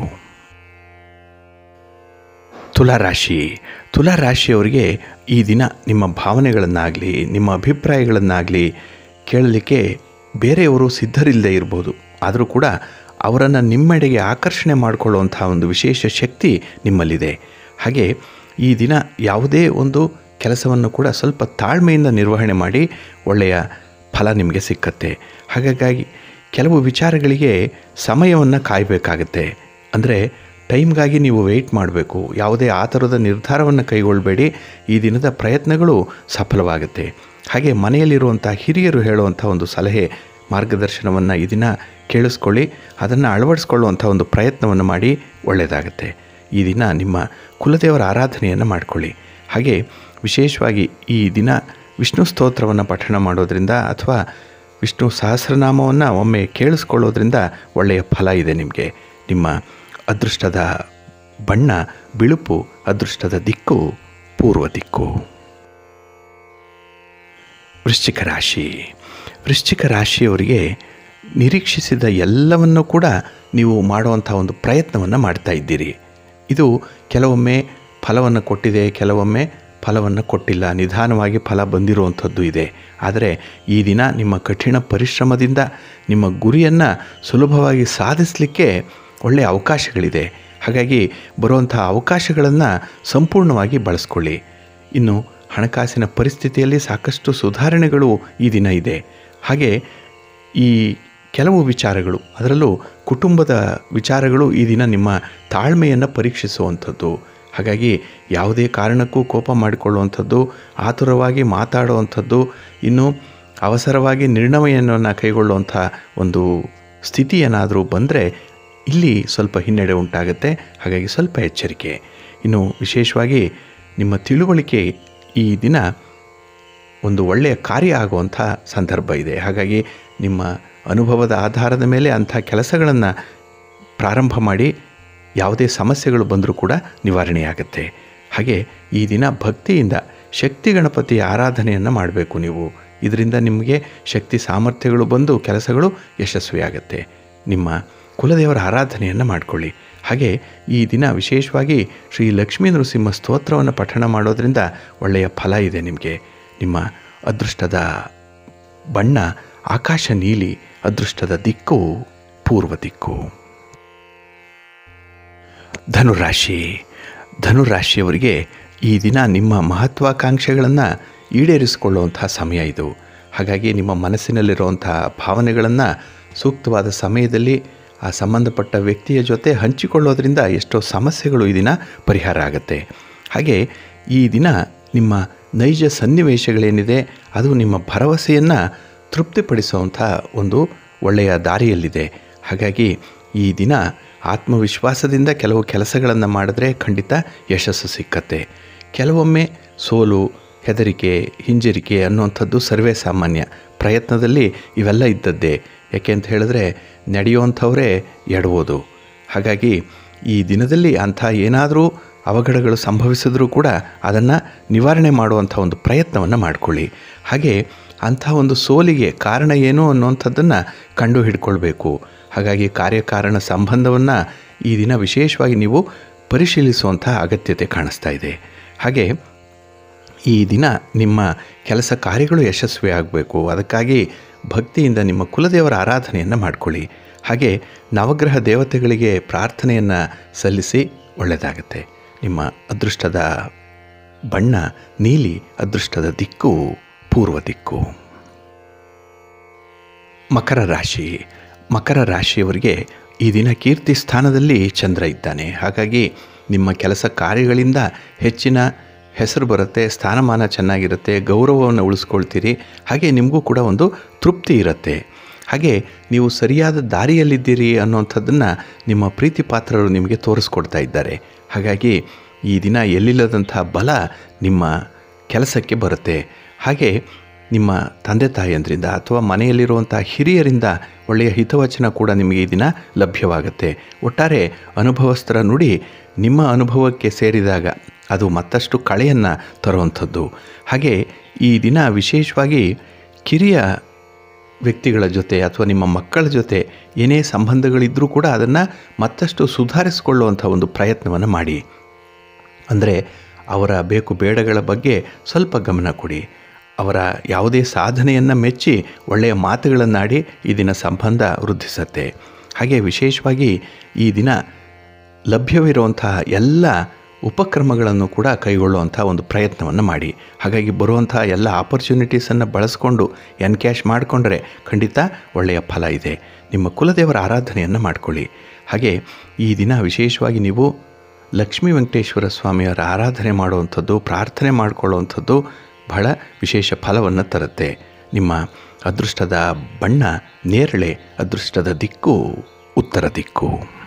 ತುಲಾರಾಶಿ. ತುಲಾರಾಶಿಯವರಿಗೆ ಈ ದಿನ ನಿಮ್ಮ ಭಾವನೆಗಳನ್ನಾಗಲಿ, ನಿಮ್ಮ ಅಭಿಪ್ರಾಯಗಳನ್ನಾಗಲಿ ಕೇಳಲಿಕ್ಕೆ ಬೇರೆಯವರು ಸಿದ್ಧರಿಲ್ಲದೆ ಇರ್ಬೋದು. ಆದರೂ ಕೂಡ ಅವರನ್ನು ನಿಮ್ಮೆಡೆಗೆ ಆಕರ್ಷಣೆ ಮಾಡಿಕೊಳ್ಳುವಂಥ ಒಂದು ವಿಶೇಷ ಶಕ್ತಿ ನಿಮ್ಮಲ್ಲಿದೆ. ಹಾಗೆ ಈ ದಿನ ಯಾವುದೇ ಒಂದು ಕೆಲಸವನ್ನು ಕೂಡ ಸ್ವಲ್ಪ ತಾಳ್ಮೆಯಿಂದ ನಿರ್ವಹಣೆ ಮಾಡಿ ಒಳ್ಳೆಯ ಫಲ ನಿಮಗೆ ಸಿಕ್ಕತ್ತೆ. ಹಾಗಾಗಿ ಕೆಲವು ವಿಚಾರಗಳಿಗೆ ಸಮಯವನ್ನು ಕಾಯಬೇಕಾಗತ್ತೆ. ಅಂದರೆ ಟೈಮ್ಗಾಗಿ ನೀವು ವೆಯ್ಟ್ ಮಾಡಬೇಕು. ಯಾವುದೇ ಆ ಥರದ ನಿರ್ಧಾರವನ್ನು ಕೈಗೊಳ್ಳಬೇಡಿ. ಈ ದಿನದ ಪ್ರಯತ್ನಗಳು ಸಫಲವಾಗುತ್ತೆ. ಹಾಗೆ ಮನೆಯಲ್ಲಿರುವಂಥ ಹಿರಿಯರು ಹೇಳುವಂಥ ಒಂದು ಸಲಹೆ, ಮಾರ್ಗದರ್ಶನವನ್ನು ಈ ದಿನ ಕೇಳಿಸ್ಕೊಳ್ಳಿ. ಅದನ್ನು ಅಳವಡಿಸ್ಕೊಳ್ಳುವಂಥ ಒಂದು ಪ್ರಯತ್ನವನ್ನು ಮಾಡಿ, ಒಳ್ಳೆಯದಾಗುತ್ತೆ. ಈ ದಿನ ನಿಮ್ಮ ಕುಲದೇವರ ಆರಾಧನೆಯನ್ನು ಮಾಡಿಕೊಳ್ಳಿ. ಹಾಗೆ ವಿಶೇಷವಾಗಿ ಈ ದಿನ ವಿಷ್ಣು ಸ್ತೋತ್ರವನ್ನು ಪಠಣ ಮಾಡೋದರಿಂದ ಅಥವಾ ವಿಷ್ಣು ಸಹಸ್ರನಾಮವನ್ನು ಒಮ್ಮೆ ಕೇಳಿಸ್ಕೊಳ್ಳೋದ್ರಿಂದ ಒಳ್ಳೆಯ ಫಲ ಇದೆ ನಿಮಗೆ. ನಿಮ್ಮ ಅದೃಷ್ಟದ ಬಣ್ಣ ಬಿಳುಪು, ಅದೃಷ್ಟದ ದಿಕ್ಕು ಪೂರ್ವ ದಿಕ್ಕು. ವೃಶ್ಚಿಕ ರಾಶಿ. ವೃಶ್ಚಿಕ ರಾಶಿಯವರಿಗೆ ನಿರೀಕ್ಷಿಸಿದ ಎಲ್ಲವನ್ನೂ ಕೂಡ ನೀವು ಮಾಡುವಂಥ ಒಂದು ಪ್ರಯತ್ನವನ್ನು ಮಾಡ್ತಾ ಇದ್ದೀರಿ. ಇದು ಕೆಲವೊಮ್ಮೆ ಫಲವನ್ನು ಕೊಟ್ಟಿದೆ, ಕೆಲವೊಮ್ಮೆ ಫಲವನ್ನು ಕೊಟ್ಟಿಲ್ಲ, ನಿಧಾನವಾಗಿ ಫಲ ಬಂದಿರುವಂಥದ್ದು ಇದೆ. ಆದರೆ ಈ ದಿನ ನಿಮ್ಮ ಕಠಿಣ ಪರಿಶ್ರಮದಿಂದ ನಿಮ್ಮ ಗುರಿಯನ್ನು ಸುಲಭವಾಗಿ ಸಾಧಿಸಲಿಕ್ಕೆ ಒಳ್ಳೆಯ ಅವಕಾಶಗಳಿದೆ. ಹಾಗಾಗಿ ಬರುವಂಥ ಅವಕಾಶಗಳನ್ನು ಸಂಪೂರ್ಣವಾಗಿ ಬಳಸ್ಕೊಳ್ಳಿ. ಇನ್ನು ಹಣಕಾಸಿನ ಪರಿಸ್ಥಿತಿಯಲ್ಲಿ ಸಾಕಷ್ಟು ಸುಧಾರಣೆಗಳು ಈ ದಿನ ಇದೆ. ಹಾಗೆ ಈ ಕೆಲವು ವಿಚಾರಗಳು, ಅದರಲ್ಲೂ ಕುಟುಂಬದ ವಿಚಾರಗಳು ಈ ದಿನ ನಿಮ್ಮ ತಾಳ್ಮೆಯನ್ನು ಪರೀಕ್ಷಿಸುವಂಥದ್ದು. ಹಾಗಾಗಿ ಯಾವುದೇ ಕಾರಣಕ್ಕೂ ಕೋಪ ಮಾಡಿಕೊಳ್ಳುವಂಥದ್ದು, ಆತುರವಾಗಿ ಮಾತಾಡುವಂಥದ್ದು, ಇನ್ನು ಅವಸರವಾಗಿ ನಿರ್ಣಯವನ್ನು ಕೈಗೊಳ್ಳುವಂಥ ಒಂದು ಸ್ಥಿತಿ ಏನಾದರೂ ಬಂದರೆ ಇಲ್ಲಿ ಸ್ವಲ್ಪ ಹಿನ್ನಡೆ ಉಂಟಾಗುತ್ತೆ. ಹಾಗಾಗಿ ಸ್ವಲ್ಪ ಎಚ್ಚರಿಕೆ. ಇನ್ನು ವಿಶೇಷವಾಗಿ ನಿಮ್ಮ ತಿಳುವಳಿಕೆ ಈ ದಿನ ಒಂದು ಒಳ್ಳೆಯ ಕಾರ್ಯ ಆಗುವಂಥ ಸಂದರ್ಭ ಇದೆ. ಹಾಗಾಗಿ ನಿಮ್ಮ ಅನುಭವದ ಆಧಾರದ ಮೇಲೆ ಅಂಥ ಕೆಲಸಗಳನ್ನು ಪ್ರಾರಂಭ ಮಾಡಿ, ಯಾವುದೇ ಸಮಸ್ಯೆಗಳು ಬಂದರೂ ಕೂಡ ನಿವಾರಣೆಯಾಗುತ್ತೆ. ಹಾಗೆ ಈ ದಿನ ಭಕ್ತಿಯಿಂದ ಶಕ್ತಿ ಗಣಪತಿಯ ಆರಾಧನೆಯನ್ನು ಮಾಡಬೇಕು ನೀವು. ಇದರಿಂದ ನಿಮಗೆ ಶಕ್ತಿ ಸಾಮರ್ಥ್ಯಗಳು ಬಂದು ಕೆಲಸಗಳು ಯಶಸ್ವಿಯಾಗುತ್ತೆ. ನಿಮ್ಮ ಕುಲದೇವರ ಆರಾಧನೆಯನ್ನು ಮಾಡಿಕೊಳ್ಳಿ. ಹಾಗೆ ಈ ದಿನ ವಿಶೇಷವಾಗಿ ಶ್ರೀ ಲಕ್ಷ್ಮೀ ನೃಸಿಂಹ ಸ್ತೋತ್ರವನ್ನು ಪಠಣ ಮಾಡೋದರಿಂದ ಒಳ್ಳೆಯ ಫಲ ಇದೆ ನಿಮಗೆ. ನಿಮ್ಮ ಅದೃಷ್ಟದ ಬಣ್ಣ ಆಕಾಶ ನೀಲಿ, ಅದೃಷ್ಟದ ದಿಕ್ಕು ಪೂರ್ವ ದಿಕ್ಕು. ಧನುರಾಶಿ. ಧನುರಾಶಿಯವರಿಗೆ ಈ ದಿನ ನಿಮ್ಮ ಮಹತ್ವಾಕಾಂಕ್ಷೆಗಳನ್ನು ಈಡೇರಿಸಿಕೊಳ್ಳುವಂಥ ಸಮಯ ಇದು. ಹಾಗಾಗಿ ನಿಮ್ಮ ಮನಸ್ಸಿನಲ್ಲಿರುವಂಥ ಭಾವನೆಗಳನ್ನು ಸೂಕ್ತವಾದ ಸಮಯದಲ್ಲಿ ಆ ಸಂಬಂಧಪಟ್ಟ ವ್ಯಕ್ತಿಯ ಜೊತೆ ಹಂಚಿಕೊಳ್ಳೋದ್ರಿಂದ ಎಷ್ಟೋ ಸಮಸ್ಯೆಗಳು ಈ ದಿನ ಪರಿಹಾರ ಆಗುತ್ತೆ. ಹಾಗೆ ಈ ದಿನ ನಿಮ್ಮ ನೈಜ ಸನ್ನಿವೇಶಗಳೇನಿದೆ ಅದು ನಿಮ್ಮ ಭರವಸೆಯನ್ನು ತೃಪ್ತಿಪಡಿಸುವಂಥ ಒಂದು ಒಳ್ಳೆಯ ದಾರಿಯಲ್ಲಿದೆ. ಹಾಗಾಗಿ ಈ ದಿನ ಆತ್ಮವಿಶ್ವಾಸದಿಂದ ಕೆಲವು ಕೆಲಸಗಳನ್ನು ಮಾಡಿದ್ರೆ ಖಂಡಿತ ಯಶಸ್ಸು ಸಿಕ್ಕತ್ತೆ. ಕೆಲವೊಮ್ಮೆ ಸೋಲು, ಹೆದರಿಕೆ, ಹಿಂಜರಿಕೆ ಅನ್ನುವಂಥದ್ದು ಸರ್ವೇ ಸಾಮಾನ್ಯ. ಪ್ರಯತ್ನದಲ್ಲಿ ಇವೆಲ್ಲ ಇದ್ದದ್ದೇ. ಯಾಕೆ ಅಂತ ಹೇಳಿದ್ರೆ ನಡೆಯುವಂಥವರೇ ಎಡಬೋದು. ಹಾಗಾಗಿ ಈ ದಿನದಲ್ಲಿ ಅಂಥ ಏನಾದರೂ ಅವಘಡಗಳು ಸಂಭವಿಸಿದ್ರೂ ಕೂಡ ಅದನ್ನು ನಿವಾರಣೆ ಮಾಡುವಂಥ ಒಂದು ಪ್ರಯತ್ನವನ್ನು ಮಾಡಿಕೊಳ್ಳಿ. ಹಾಗೆ ಅಂಥ ಒಂದು ಸೋಲಿಗೆ ಕಾರಣ ಏನು ಅನ್ನುವಂಥದ್ದನ್ನು ಕಂಡು ಹಿಡ್ಕೊಳ್ಬೇಕು. ಹಾಗಾಗಿ ಕಾರ್ಯಕಾರಣ ಸಂಬಂಧವನ್ನು ಈ ದಿನ ವಿಶೇಷವಾಗಿ ನೀವು ಪರಿಶೀಲಿಸುವಂಥ ಅಗತ್ಯತೆ ಕಾಣಿಸ್ತಾ ಇದೆ. ಹಾಗೆ ಈ ದಿನ ನಿಮ್ಮ ಕೆಲಸ ಕಾರ್ಯಗಳು ಯಶಸ್ವಿ ಆಗಬೇಕು. ಅದಕ್ಕಾಗಿ ಭಕ್ತಿಯಿಂದ ನಿಮ್ಮ ಕುಲದೇವರ ಆರಾಧನೆಯನ್ನು ಮಾಡಿಕೊಳ್ಳಿ. ಹಾಗೆ ನವಗ್ರಹ ದೇವತೆಗಳಿಗೆ ಪ್ರಾರ್ಥನೆಯನ್ನು ಸಲ್ಲಿಸಿ ಒಳ್ಳೆಯದಾಗತ್ತೆ. ನಿಮ್ಮ ಅದೃಷ್ಟದ ಬಣ್ಣ ನೀಲಿ, ಅದೃಷ್ಟದ ದಿಕ್ಕು ಪೂರ್ವ ದಿಕ್ಕು. ಮಕರ ರಾಶಿ. ಮಕರ ರಾಶಿಯವರಿಗೆ ಈ ದಿನ ಕೀರ್ತಿ ಸ್ಥಾನದಲ್ಲಿ ಚಂದ್ರ ಇದ್ದಾನೆ. ಹಾಗಾಗಿ ನಿಮ್ಮ ಕೆಲಸ ಕಾರ್ಯಗಳಿಂದ ಹೆಚ್ಚಿನ ಹೆಸರು ಬರುತ್ತೆ, ಸ್ಥಾನಮಾನ ಚೆನ್ನಾಗಿರುತ್ತೆ, ಗೌರವವನ್ನು ಉಳಿಸ್ಕೊಳ್ತೀರಿ. ಹಾಗೆ ನಿಮಗೂ ಕೂಡ ಒಂದು ತೃಪ್ತಿ ಇರುತ್ತೆ. ಹಾಗೆ ನೀವು ಸರಿಯಾದ ದಾರಿಯಲ್ಲಿದ್ದೀರಿ ಅನ್ನೋಂಥದ್ದನ್ನು ನಿಮ್ಮ ಪ್ರೀತಿ ಪಾತ್ರರು ನಿಮಗೆ ತೋರಿಸ್ಕೊಡ್ತಾ ಇದ್ದಾರೆ. ಹಾಗಾಗಿ ಈ ದಿನ ಎಲ್ಲಿಲ್ಲದಂಥ ಬಲ ನಿಮ್ಮ ಕೆಲಸಕ್ಕೆ ಬರುತ್ತೆ. ಹಾಗೆ ನಿಮ್ಮ ತಂದೆ ತಾಯಿಯಂದ್ರಿಂದ ಅಥವಾ ಮನೆಯಲ್ಲಿರುವಂಥ ಹಿರಿಯರಿಂದ ಒಳ್ಳೆಯ ಹಿತವಚನ ಕೂಡ ನಿಮಗೆ ಈ ದಿನ ಲಭ್ಯವಾಗುತ್ತೆ. ಒಟ್ಟಾರೆ ಅನುಭವಸ್ಥರ ನುಡಿ ನಿಮ್ಮ ಅನುಭವಕ್ಕೆ ಸೇರಿದಾಗ ಅದು ಮತ್ತಷ್ಟು ಕಳೆಯನ್ನು ತರುವಂಥದ್ದು. ಹಾಗೆ ಈ ದಿನ ವಿಶೇಷವಾಗಿ ಕಿರಿಯ ವ್ಯಕ್ತಿಗಳ ಜೊತೆ ಅಥವಾ ನಿಮ್ಮ ಮಕ್ಕಳ ಜೊತೆ ಏನೇ ಸಂಬಂಧಗಳಿದ್ದರೂ ಕೂಡ ಅದನ್ನು ಮತ್ತಷ್ಟು ಸುಧಾರಿಸಿಕೊಳ್ಳುವಂಥ ಒಂದು ಪ್ರಯತ್ನವನ್ನು ಮಾಡಿ. ಅಂದರೆ ಅವರ ಬೇಕು ಬೇಡಗಳ ಬಗ್ಗೆ ಸ್ವಲ್ಪ ಗಮನ ಕೊಡಿ. ಅವರ ಯಾವುದೇ ಸಾಧನೆಯನ್ನು ಮೆಚ್ಚಿ ಒಳ್ಳೆಯ ಮಾತುಗಳನ್ನಾಡಿ ಈ ದಿನ ಸಂಬಂಧ ವೃದ್ಧಿಸುತ್ತೆ. ಹಾಗೆ ವಿಶೇಷವಾಗಿ ಈ ದಿನ ಲಭ್ಯವಿರುವಂತಹ ಎಲ್ಲ ಉಪಕ್ರಮಗಳನ್ನು ಕೂಡ ಕೈಗೊಳ್ಳುವಂಥ ಒಂದು ಪ್ರಯತ್ನವನ್ನು ಮಾಡಿ. ಹಾಗಾಗಿ ಬರುವಂಥ ಎಲ್ಲ ಆಪರ್ಚುನಿಟೀಸನ್ನು ಬಳಸ್ಕೊಂಡು ಎನ್ಕ್ಯಾಶ್ ಮಾಡಿಕೊಂಡ್ರೆ ಖಂಡಿತ ಒಳ್ಳೆಯ ಫಲ ಇದೆ. ನಿಮ್ಮ ಕುಲದೇವರ ಆರಾಧನೆಯನ್ನು ಮಾಡಿಕೊಳ್ಳಿ. ಹಾಗೆ ಈ ದಿನ ವಿಶೇಷವಾಗಿ ನೀವು ಲಕ್ಷ್ಮೀ ವೆಂಕಟೇಶ್ವರ ಸ್ವಾಮಿಯವರ ಆರಾಧನೆ ಮಾಡುವಂಥದ್ದು, ಪ್ರಾರ್ಥನೆ ಮಾಡಿಕೊಳ್ಳುವಂಥದ್ದು ಬಹಳ ವಿಶೇಷ ಫಲವನ್ನು ತರುತ್ತೆ. ನಿಮ್ಮ ಅದೃಷ್ಟದ ಬಣ್ಣ ನೇರಳೆ, ಅದೃಷ್ಟದ ದಿಕ್ಕು ಉತ್ತರ ದಿಕ್ಕು.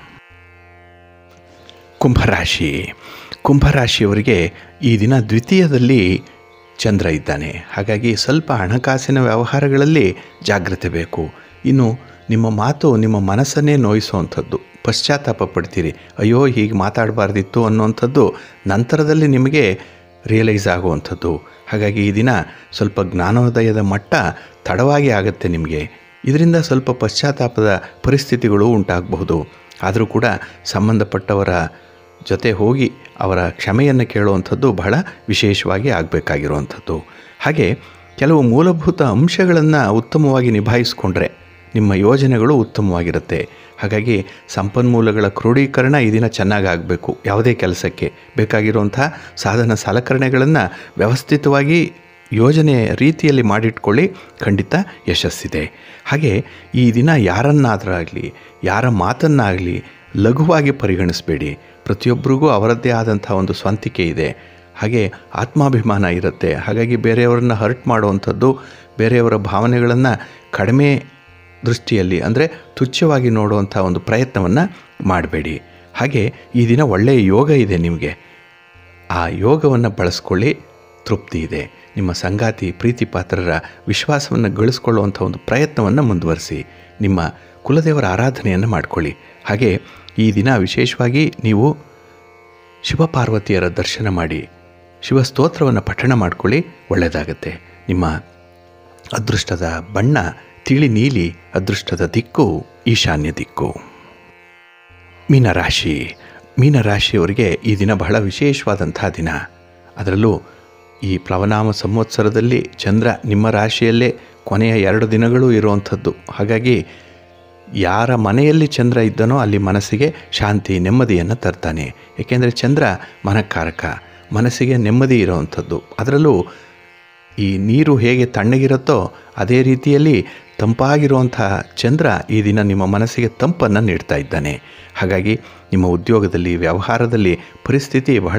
ಕುಂಭರಾಶಿ. ಕುಂಭರಾಶಿಯವರಿಗೆ ಈ ದಿನ ದ್ವಿತೀಯದಲ್ಲಿ ಚಂದ್ರ ಇದ್ದಾನೆ. ಹಾಗಾಗಿ ಸ್ವಲ್ಪ ಹಣಕಾಸಿನ ವ್ಯವಹಾರಗಳಲ್ಲಿ ಜಾಗ್ರತೆ ಬೇಕು. ಇನ್ನು ನಿಮ್ಮ ಮಾತು ನಿಮ್ಮ ಮನಸ್ಸನ್ನೇ ನೋಯಿಸುವಂಥದ್ದು. ಪಶ್ಚಾತ್ತಾಪ ಪಡ್ತೀರಿ, ಅಯ್ಯೋ ಹೀಗೆ ಮಾತಾಡಬಾರ್ದಿತ್ತು ಅನ್ನುವಂಥದ್ದು ನಂತರದಲ್ಲಿ ನಿಮಗೆ ರಿಯಲೈಸ್ ಆಗುವಂಥದ್ದು. ಹಾಗಾಗಿ ಈ ದಿನ ಸ್ವಲ್ಪ ಜ್ಞಾನೋದಯದ ಮಟ್ಟ ತಡವಾಗಿ ಆಗುತ್ತೆ ನಿಮಗೆ. ಇದರಿಂದ ಸ್ವಲ್ಪ ಪಶ್ಚಾತ್ತಾಪದ ಪರಿಸ್ಥಿತಿಗಳು ಉಂಟಾಗಬಹುದು. ಆದರೂ ಕೂಡ ಸಂಬಂಧಪಟ್ಟವರ ಜೊತೆ ಹೋಗಿ ಅವರ ಕ್ಷಮೆಯನ್ನು ಕೇಳುವಂಥದ್ದು ಬಹಳ ವಿಶೇಷವಾಗಿ ಆಗಬೇಕಾಗಿರುವಂಥದ್ದು. ಹಾಗೆ ಕೆಲವು ಮೂಲಭೂತ ಅಂಶಗಳನ್ನು ಉತ್ತಮವಾಗಿ ನಿಭಾಯಿಸಿಕೊಂಡ್ರೆ ನಿಮ್ಮ ಯೋಜನೆಗಳು ಉತ್ತಮವಾಗಿರುತ್ತೆ. ಹಾಗಾಗಿ ಸಂಪನ್ಮೂಲಗಳ ಕ್ರೋಢೀಕರಣ ಈ ದಿನ ಚೆನ್ನಾಗಿ ಆಗಬೇಕು. ಯಾವುದೇ ಕೆಲಸಕ್ಕೆ ಬೇಕಾಗಿರುವಂಥ ಸಾಧನ ಸಲಕರಣೆಗಳನ್ನು ವ್ಯವಸ್ಥಿತವಾಗಿ ಯೋಜನೆ ರೀತಿಯಲ್ಲಿ ಮಾಡಿಟ್ಕೊಳ್ಳಿ, ಖಂಡಿತ ಯಶಸ್ಸಿದೆ. ಹಾಗೆ ಈ ದಿನ ಯಾರನ್ನಾದರಾಗಲಿ ಯಾರ ಮಾತನ್ನಾಗಲಿ ಲಘುವಾಗಿ ಪರಿಗಣಿಸಬೇಡಿ. ಪ್ರತಿಯೊಬ್ಬರಿಗೂ ಅವರದ್ದೇ ಆದಂಥ ಒಂದು ಸ್ವಂತಿಕೆ ಇದೆ. ಹಾಗೆ ಆತ್ಮಾಭಿಮಾನ ಇರುತ್ತೆ. ಹಾಗಾಗಿ ಬೇರೆಯವರನ್ನ ಹರ್ಟ್ ಮಾಡುವಂಥದ್ದು, ಬೇರೆಯವರ ಭಾವನೆಗಳನ್ನು ಕಡಿಮೆ ದೃಷ್ಟಿಯಲ್ಲಿ ಅಂದರೆ ತುಚ್ಛವಾಗಿ ನೋಡುವಂಥ ಒಂದು ಪ್ರಯತ್ನವನ್ನು ಮಾಡಬೇಡಿ. ಹಾಗೆ ಈ ದಿನ ಒಳ್ಳೆಯ ಯೋಗ ಇದೆ ನಿಮಗೆ. ಆ ಯೋಗವನ್ನು ಬಳಸ್ಕೊಳ್ಳಿ, ತೃಪ್ತಿ ಇದೆ. ನಿಮ್ಮ ಸಂಗಾತಿ ಪ್ರೀತಿ ಪಾತ್ರರ ವಿಶ್ವಾಸವನ್ನು ಗಳಿಸ್ಕೊಳ್ಳುವಂಥ ಒಂದು ಪ್ರಯತ್ನವನ್ನು ಮುಂದುವರಿಸಿ. ನಿಮ್ಮ ಕುಲದೇವರ ಆರಾಧನೆಯನ್ನು ಮಾಡಿಕೊಳ್ಳಿ. ಹಾಗೆ ಈ ದಿನ ವಿಶೇಷವಾಗಿ ನೀವು ಶಿವಪಾರ್ವತಿಯರ ದರ್ಶನ ಮಾಡಿ ಶಿವಸ್ತೋತ್ರವನ್ನು ಪಠಣ ಮಾಡಿಕೊಳ್ಳಿ, ಒಳ್ಳೆಯದಾಗತ್ತೆ. ನಿಮ್ಮ ಅದೃಷ್ಟದ ಬಣ್ಣ ತಿಳಿ ನೀಲಿ, ಅದೃಷ್ಟದ ದಿಕ್ಕು ಈಶಾನ್ಯ ದಿಕ್ಕು. ಮೀನರಾಶಿ. ಮೀನರಾಶಿಯವರಿಗೆ ಈ ದಿನ ಬಹಳ ವಿಶೇಷವಾದಂಥ ದಿನ. ಅದರಲ್ಲೂ ಈ ಪ್ಲವನಾಮ ಸಂವತ್ಸರದಲ್ಲಿ ಚಂದ್ರ ನಿಮ್ಮ ರಾಶಿಯಲ್ಲೇ ಕೊನೆಯ 2 ದಿನಗಳು ಇರುವಂಥದ್ದು. ಹಾಗಾಗಿ ಯಾರ ಮನೆಯಲ್ಲಿ ಚಂದ್ರ ಇದ್ದನೋ ಅಲ್ಲಿ ಮನಸ್ಸಿಗೆ ಶಾಂತಿ ನೆಮ್ಮದಿಯನ್ನು ತರ್ತಾನೆ. ಏಕೆಂದರೆ ಚಂದ್ರ ಮನಕಾರಕ, ಮನಸ್ಸಿಗೆ ನೆಮ್ಮದಿ ಇರುವಂಥದ್ದು. ಅದರಲ್ಲೂ ಈ ನೀರು ಹೇಗೆ ತಣ್ಣಗಿರುತ್ತೋ ಅದೇ ರೀತಿಯಲ್ಲಿ ತಂಪಾಗಿರುವಂಥ ಚಂದ್ರ ಈ ದಿನ ನಿಮ್ಮ ಮನಸ್ಸಿಗೆ ತಂಪನ್ನು ನೀಡ್ತಾ ಇದ್ದಾನೆ. ಹಾಗಾಗಿ ನಿಮ್ಮ ಉದ್ಯೋಗದಲ್ಲಿ ವ್ಯವಹಾರದಲ್ಲಿ ಪರಿಸ್ಥಿತಿ ಬಹಳ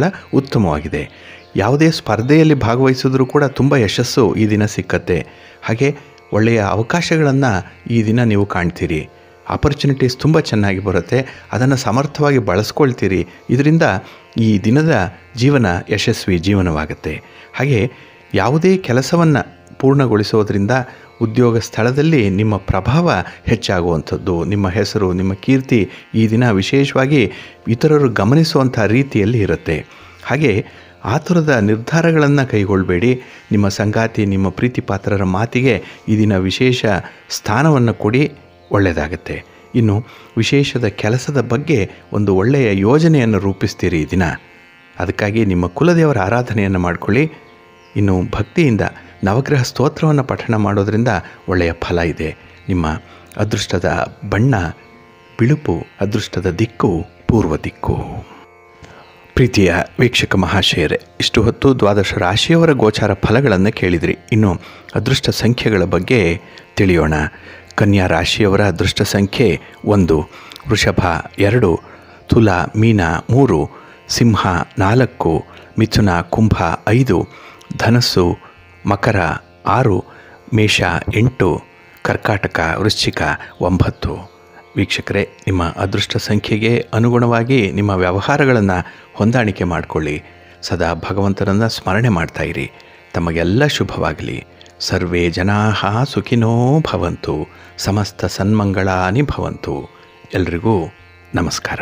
ಉತ್ತಮವಾಗಿದೆ. ಯಾವುದೇ ಸ್ಪರ್ಧೆಯಲ್ಲಿ ಭಾಗವಹಿಸಿದ್ರೂ ಕೂಡ ತುಂಬ ಯಶಸ್ಸು ಈ ದಿನ ಸಿಕ್ಕತ್ತೆ. ಹಾಗೆ ಒಳ್ಳೆಯ ಅವಕಾಶಗಳನ್ನು ಈ ದಿನ ನೀವು ಕಾಣ್ತೀರಿ. ಆಪರ್ಚುನಿಟೀಸ್ ತುಂಬ ಚೆನ್ನಾಗಿ ಬರುತ್ತೆ, ಅದನ್ನು ಸಮರ್ಥವಾಗಿ ಬಳಸ್ಕೊಳ್ತೀರಿ. ಇದರಿಂದ ಈ ದಿನದ ಜೀವನ ಯಶಸ್ವಿ ಜೀವನವಾಗುತ್ತೆ. ಹಾಗೆ ಯಾವುದೇ ಕೆಲಸವನ್ನು ಪೂರ್ಣಗೊಳಿಸೋದ್ರಿಂದ ಉದ್ಯೋಗ ಸ್ಥಳದಲ್ಲಿ ನಿಮ್ಮ ಪ್ರಭಾವ ಹೆಚ್ಚಾಗುವಂಥದ್ದು, ನಿಮ್ಮ ಹೆಸರು, ನಿಮ್ಮ ಕೀರ್ತಿ ಈ ದಿನ ವಿಶೇಷವಾಗಿ ಇತರರು ಗಮನಿಸುವಂಥ ರೀತಿಯಲ್ಲಿ ಇರುತ್ತೆ. ಹಾಗೆ ಆತುರದ ನಿರ್ಧಾರಗಳನ್ನು ಕೈಗೊಳ್ಳಬೇಡಿ. ನಿಮ್ಮ ಸಂಗಾತಿ, ನಿಮ್ಮ ಪ್ರೀತಿ ಪಾತ್ರರ ಮಾತಿಗೆ ಈ ದಿನ ವಿಶೇಷ ಸ್ಥಾನವನ್ನು ಕೊಡಿ, ಒಳ್ಳೆಯದಾಗುತ್ತೆ. ಇನ್ನು ವಿಶೇಷದ ಕೆಲಸದ ಬಗ್ಗೆ ಒಂದು ಒಳ್ಳೆಯ ಯೋಜನೆಯನ್ನು ರೂಪಿಸ್ತೀರಿ ಈ ದಿನ. ಅದಕ್ಕಾಗಿ ನಿಮ್ಮ ಕುಲದೇವರ ಆರಾಧನೆಯನ್ನು ಮಾಡಿಕೊಳ್ಳಿ. ಇನ್ನು ಭಕ್ತಿಯಿಂದ ನವಗ್ರಹ ಸ್ತೋತ್ರವನ್ನು ಪಠಣ ಮಾಡೋದರಿಂದ ಒಳ್ಳೆಯ ಫಲ ಇದೆ. ನಿಮ್ಮ ಅದೃಷ್ಟದ ಬಣ್ಣ ಬಿಳುಪು, ಅದೃಷ್ಟದ ದಿಕ್ಕು ಪೂರ್ವ ದಿಕ್ಕು. ಪ್ರೀತಿಯ ವೀಕ್ಷಕ ಮಹಾಶಯರೇ, ಇಷ್ಟು ಹೊತ್ತು 12 ರಾಶಿಯವರ ಗೋಚಾರ ಫಲಗಳನ್ನು ಕೇಳಿದ್ರಿ. ಇನ್ನು ಅದೃಷ್ಟ ಸಂಖ್ಯೆಗಳ ಬಗ್ಗೆ ತಿಳಿಯೋಣ. ಕನ್ಯಾ ರಾಶಿಯವರ ಅದೃಷ್ಟ ಸಂಖ್ಯೆ 1, ವೃಷಭ 2, ತುಲಾ ಮೀನ 3, ಸಿಂಹ 4, ಮಿಥುನ ಕುಂಭ 5, ಧನಸ್ಸು ಮಕರ 6, ಮೇಷ 8, ಕರ್ಕಾಟಕ ವೃಶ್ಚಿಕ 9. ವೀಕ್ಷಕರೇ, ನಿಮ್ಮ ಅದೃಷ್ಟ ಸಂಖ್ಯೆಗೆ ಅನುಗುಣವಾಗಿ ನಿಮ್ಮ ವ್ಯವಹಾರಗಳನ್ನು ಹೊಂದಾಣಿಕೆ ಮಾಡಿಕೊಳ್ಳಿ. ಸದಾ ಭಗವಂತನನ್ನು ಸ್ಮರಣೆ ಮಾಡ್ತಾಯಿರಿ. ತಮಗೆಲ್ಲ ಶುಭವಾಗಲಿ. ಸರ್ವೇ ಜನಾಃ ಸುಖಿನೋ ಭವಂತು. ಸಮಸ್ತ ಸನ್ಮಂಗಳಾನಿ ಭವಂತು. ಎಲ್ರಿಗೂ ನಮಸ್ಕಾರ.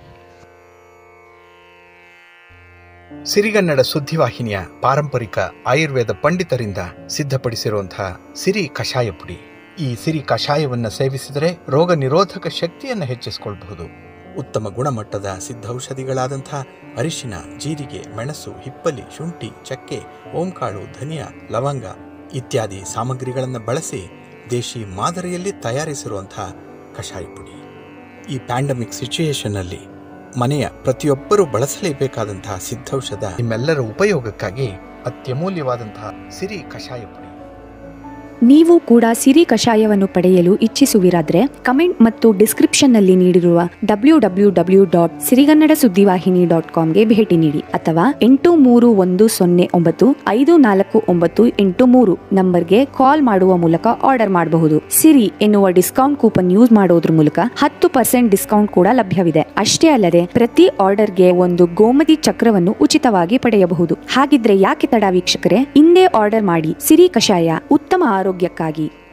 ಸಿರಿಗನ್ನಡ ಸುದ್ದಿವಾಹಿನಿಯ ಪಾರಂಪರಿಕ ಆಯುರ್ವೇದ ಪಂಡಿತರಿಂದ ಸಿದ್ಧಪಡಿಸಿರುವಂತಹ ಸಿರಿ ಕಷಾಯ ಪುಡಿ. ಈ ಸಿರಿ ಕಷಾಯವನ್ನು ಸೇವಿಸಿದರೆ ರೋಗ ನಿರೋಧಕ ಶಕ್ತಿಯನ್ನು ಹೆಚ್ಚಿಸಿಕೊಳ್ಳಬಹುದು. ಉತ್ತಮ ಗುಣಮಟ್ಟದ ಸಿದ್ಧೌಷಧಿಗಳಾದಂಥ ಅರಿಶಿನ, ಜೀರಿಗೆ, ಮೆಣಸು, ಹಿಪ್ಪಲಿ, ಶುಂಠಿ, ಚಕ್ಕೆ, ಓಂಕಾಳು, ಧನಿಯಾ, ಲವಂಗ ಇತ್ಯಾದಿ ಸಾಮಗ್ರಿಗಳನ್ನು ಬಳಸಿ ದೇಶಿ ಮಾದರಿಯಲ್ಲಿ ತಯಾರಿಸಿರುವಂಥ ಕಷಾಯ ಪುಡಿ. ಈ ಪ್ಯಾಂಡಮಿಕ್ ಸಿಚುಯೇಷನ್ನಲ್ಲಿ ಮನೆಯ ಪ್ರತಿಯೊಬ್ಬರೂ ಬಳಸಲೇಬೇಕಾದಂತಹ ಸಿದ್ಧೌಷಧ ನಿಮ್ಮೆಲ್ಲರ ಉಪಯೋಗಕ್ಕಾಗಿ ಅತ್ಯಮೂಲ್ಯವಾದಂತಹ ಸಿರಿ ಕಷಾಯ ಪುಡಿ. ನೀವು ಕೂಡ ಸಿರಿ ಕಷಾಯವನ್ನು ಪಡೆಯಲು ಇಚ್ಛಿಸುವಿರಾದ್ರೆ ಕಮೆಂಟ್ ಮತ್ತು ಡಿಸ್ಕ್ರಿಪ್ಷನ್ನಲ್ಲಿ ನೀಡಿರುವ www.sirigannadasuddivahini.comಗೆ ಭೇಟಿ ನೀಡಿ ಅಥವಾ 8310954983 ನಂಬರ್ಗೆ ಕಾಲ್ ಮಾಡುವ ಮೂಲಕ ಆರ್ಡರ್ ಮಾಡಬಹುದು. ಸಿರಿ ಎನ್ನುವ ಡಿಸ್ಕೌಂಟ್ ಕೂಪನ್ ಯೂಸ್ ಮಾಡೋದ್ರ ಮೂಲಕ 10% ಡಿಸ್ಕೌಂಟ್ ಕೂಡ ಲಭ್ಯವಿದೆ. ಅಷ್ಟೇ ಅಲ್ಲದೆ ಪ್ರತಿ ಆರ್ಡರ್ಗೆ ಒಂದು ಗೋಮತಿ ಚಕ್ರವನ್ನು ಉಚಿತವಾಗಿ ಪಡೆಯಬಹುದು. ಹಾಗಿದ್ರೆ ಯಾಕೆ ತಡ ವೀಕ್ಷಕರೇ, ಇಂದೇ ಆರ್ಡರ್ ಮಾಡಿ. ಸಿರಿ ಕಷಾಯ ಉತ್ತಮ ಆರೋಗ್ಯಕ್ಕಾಗಿ.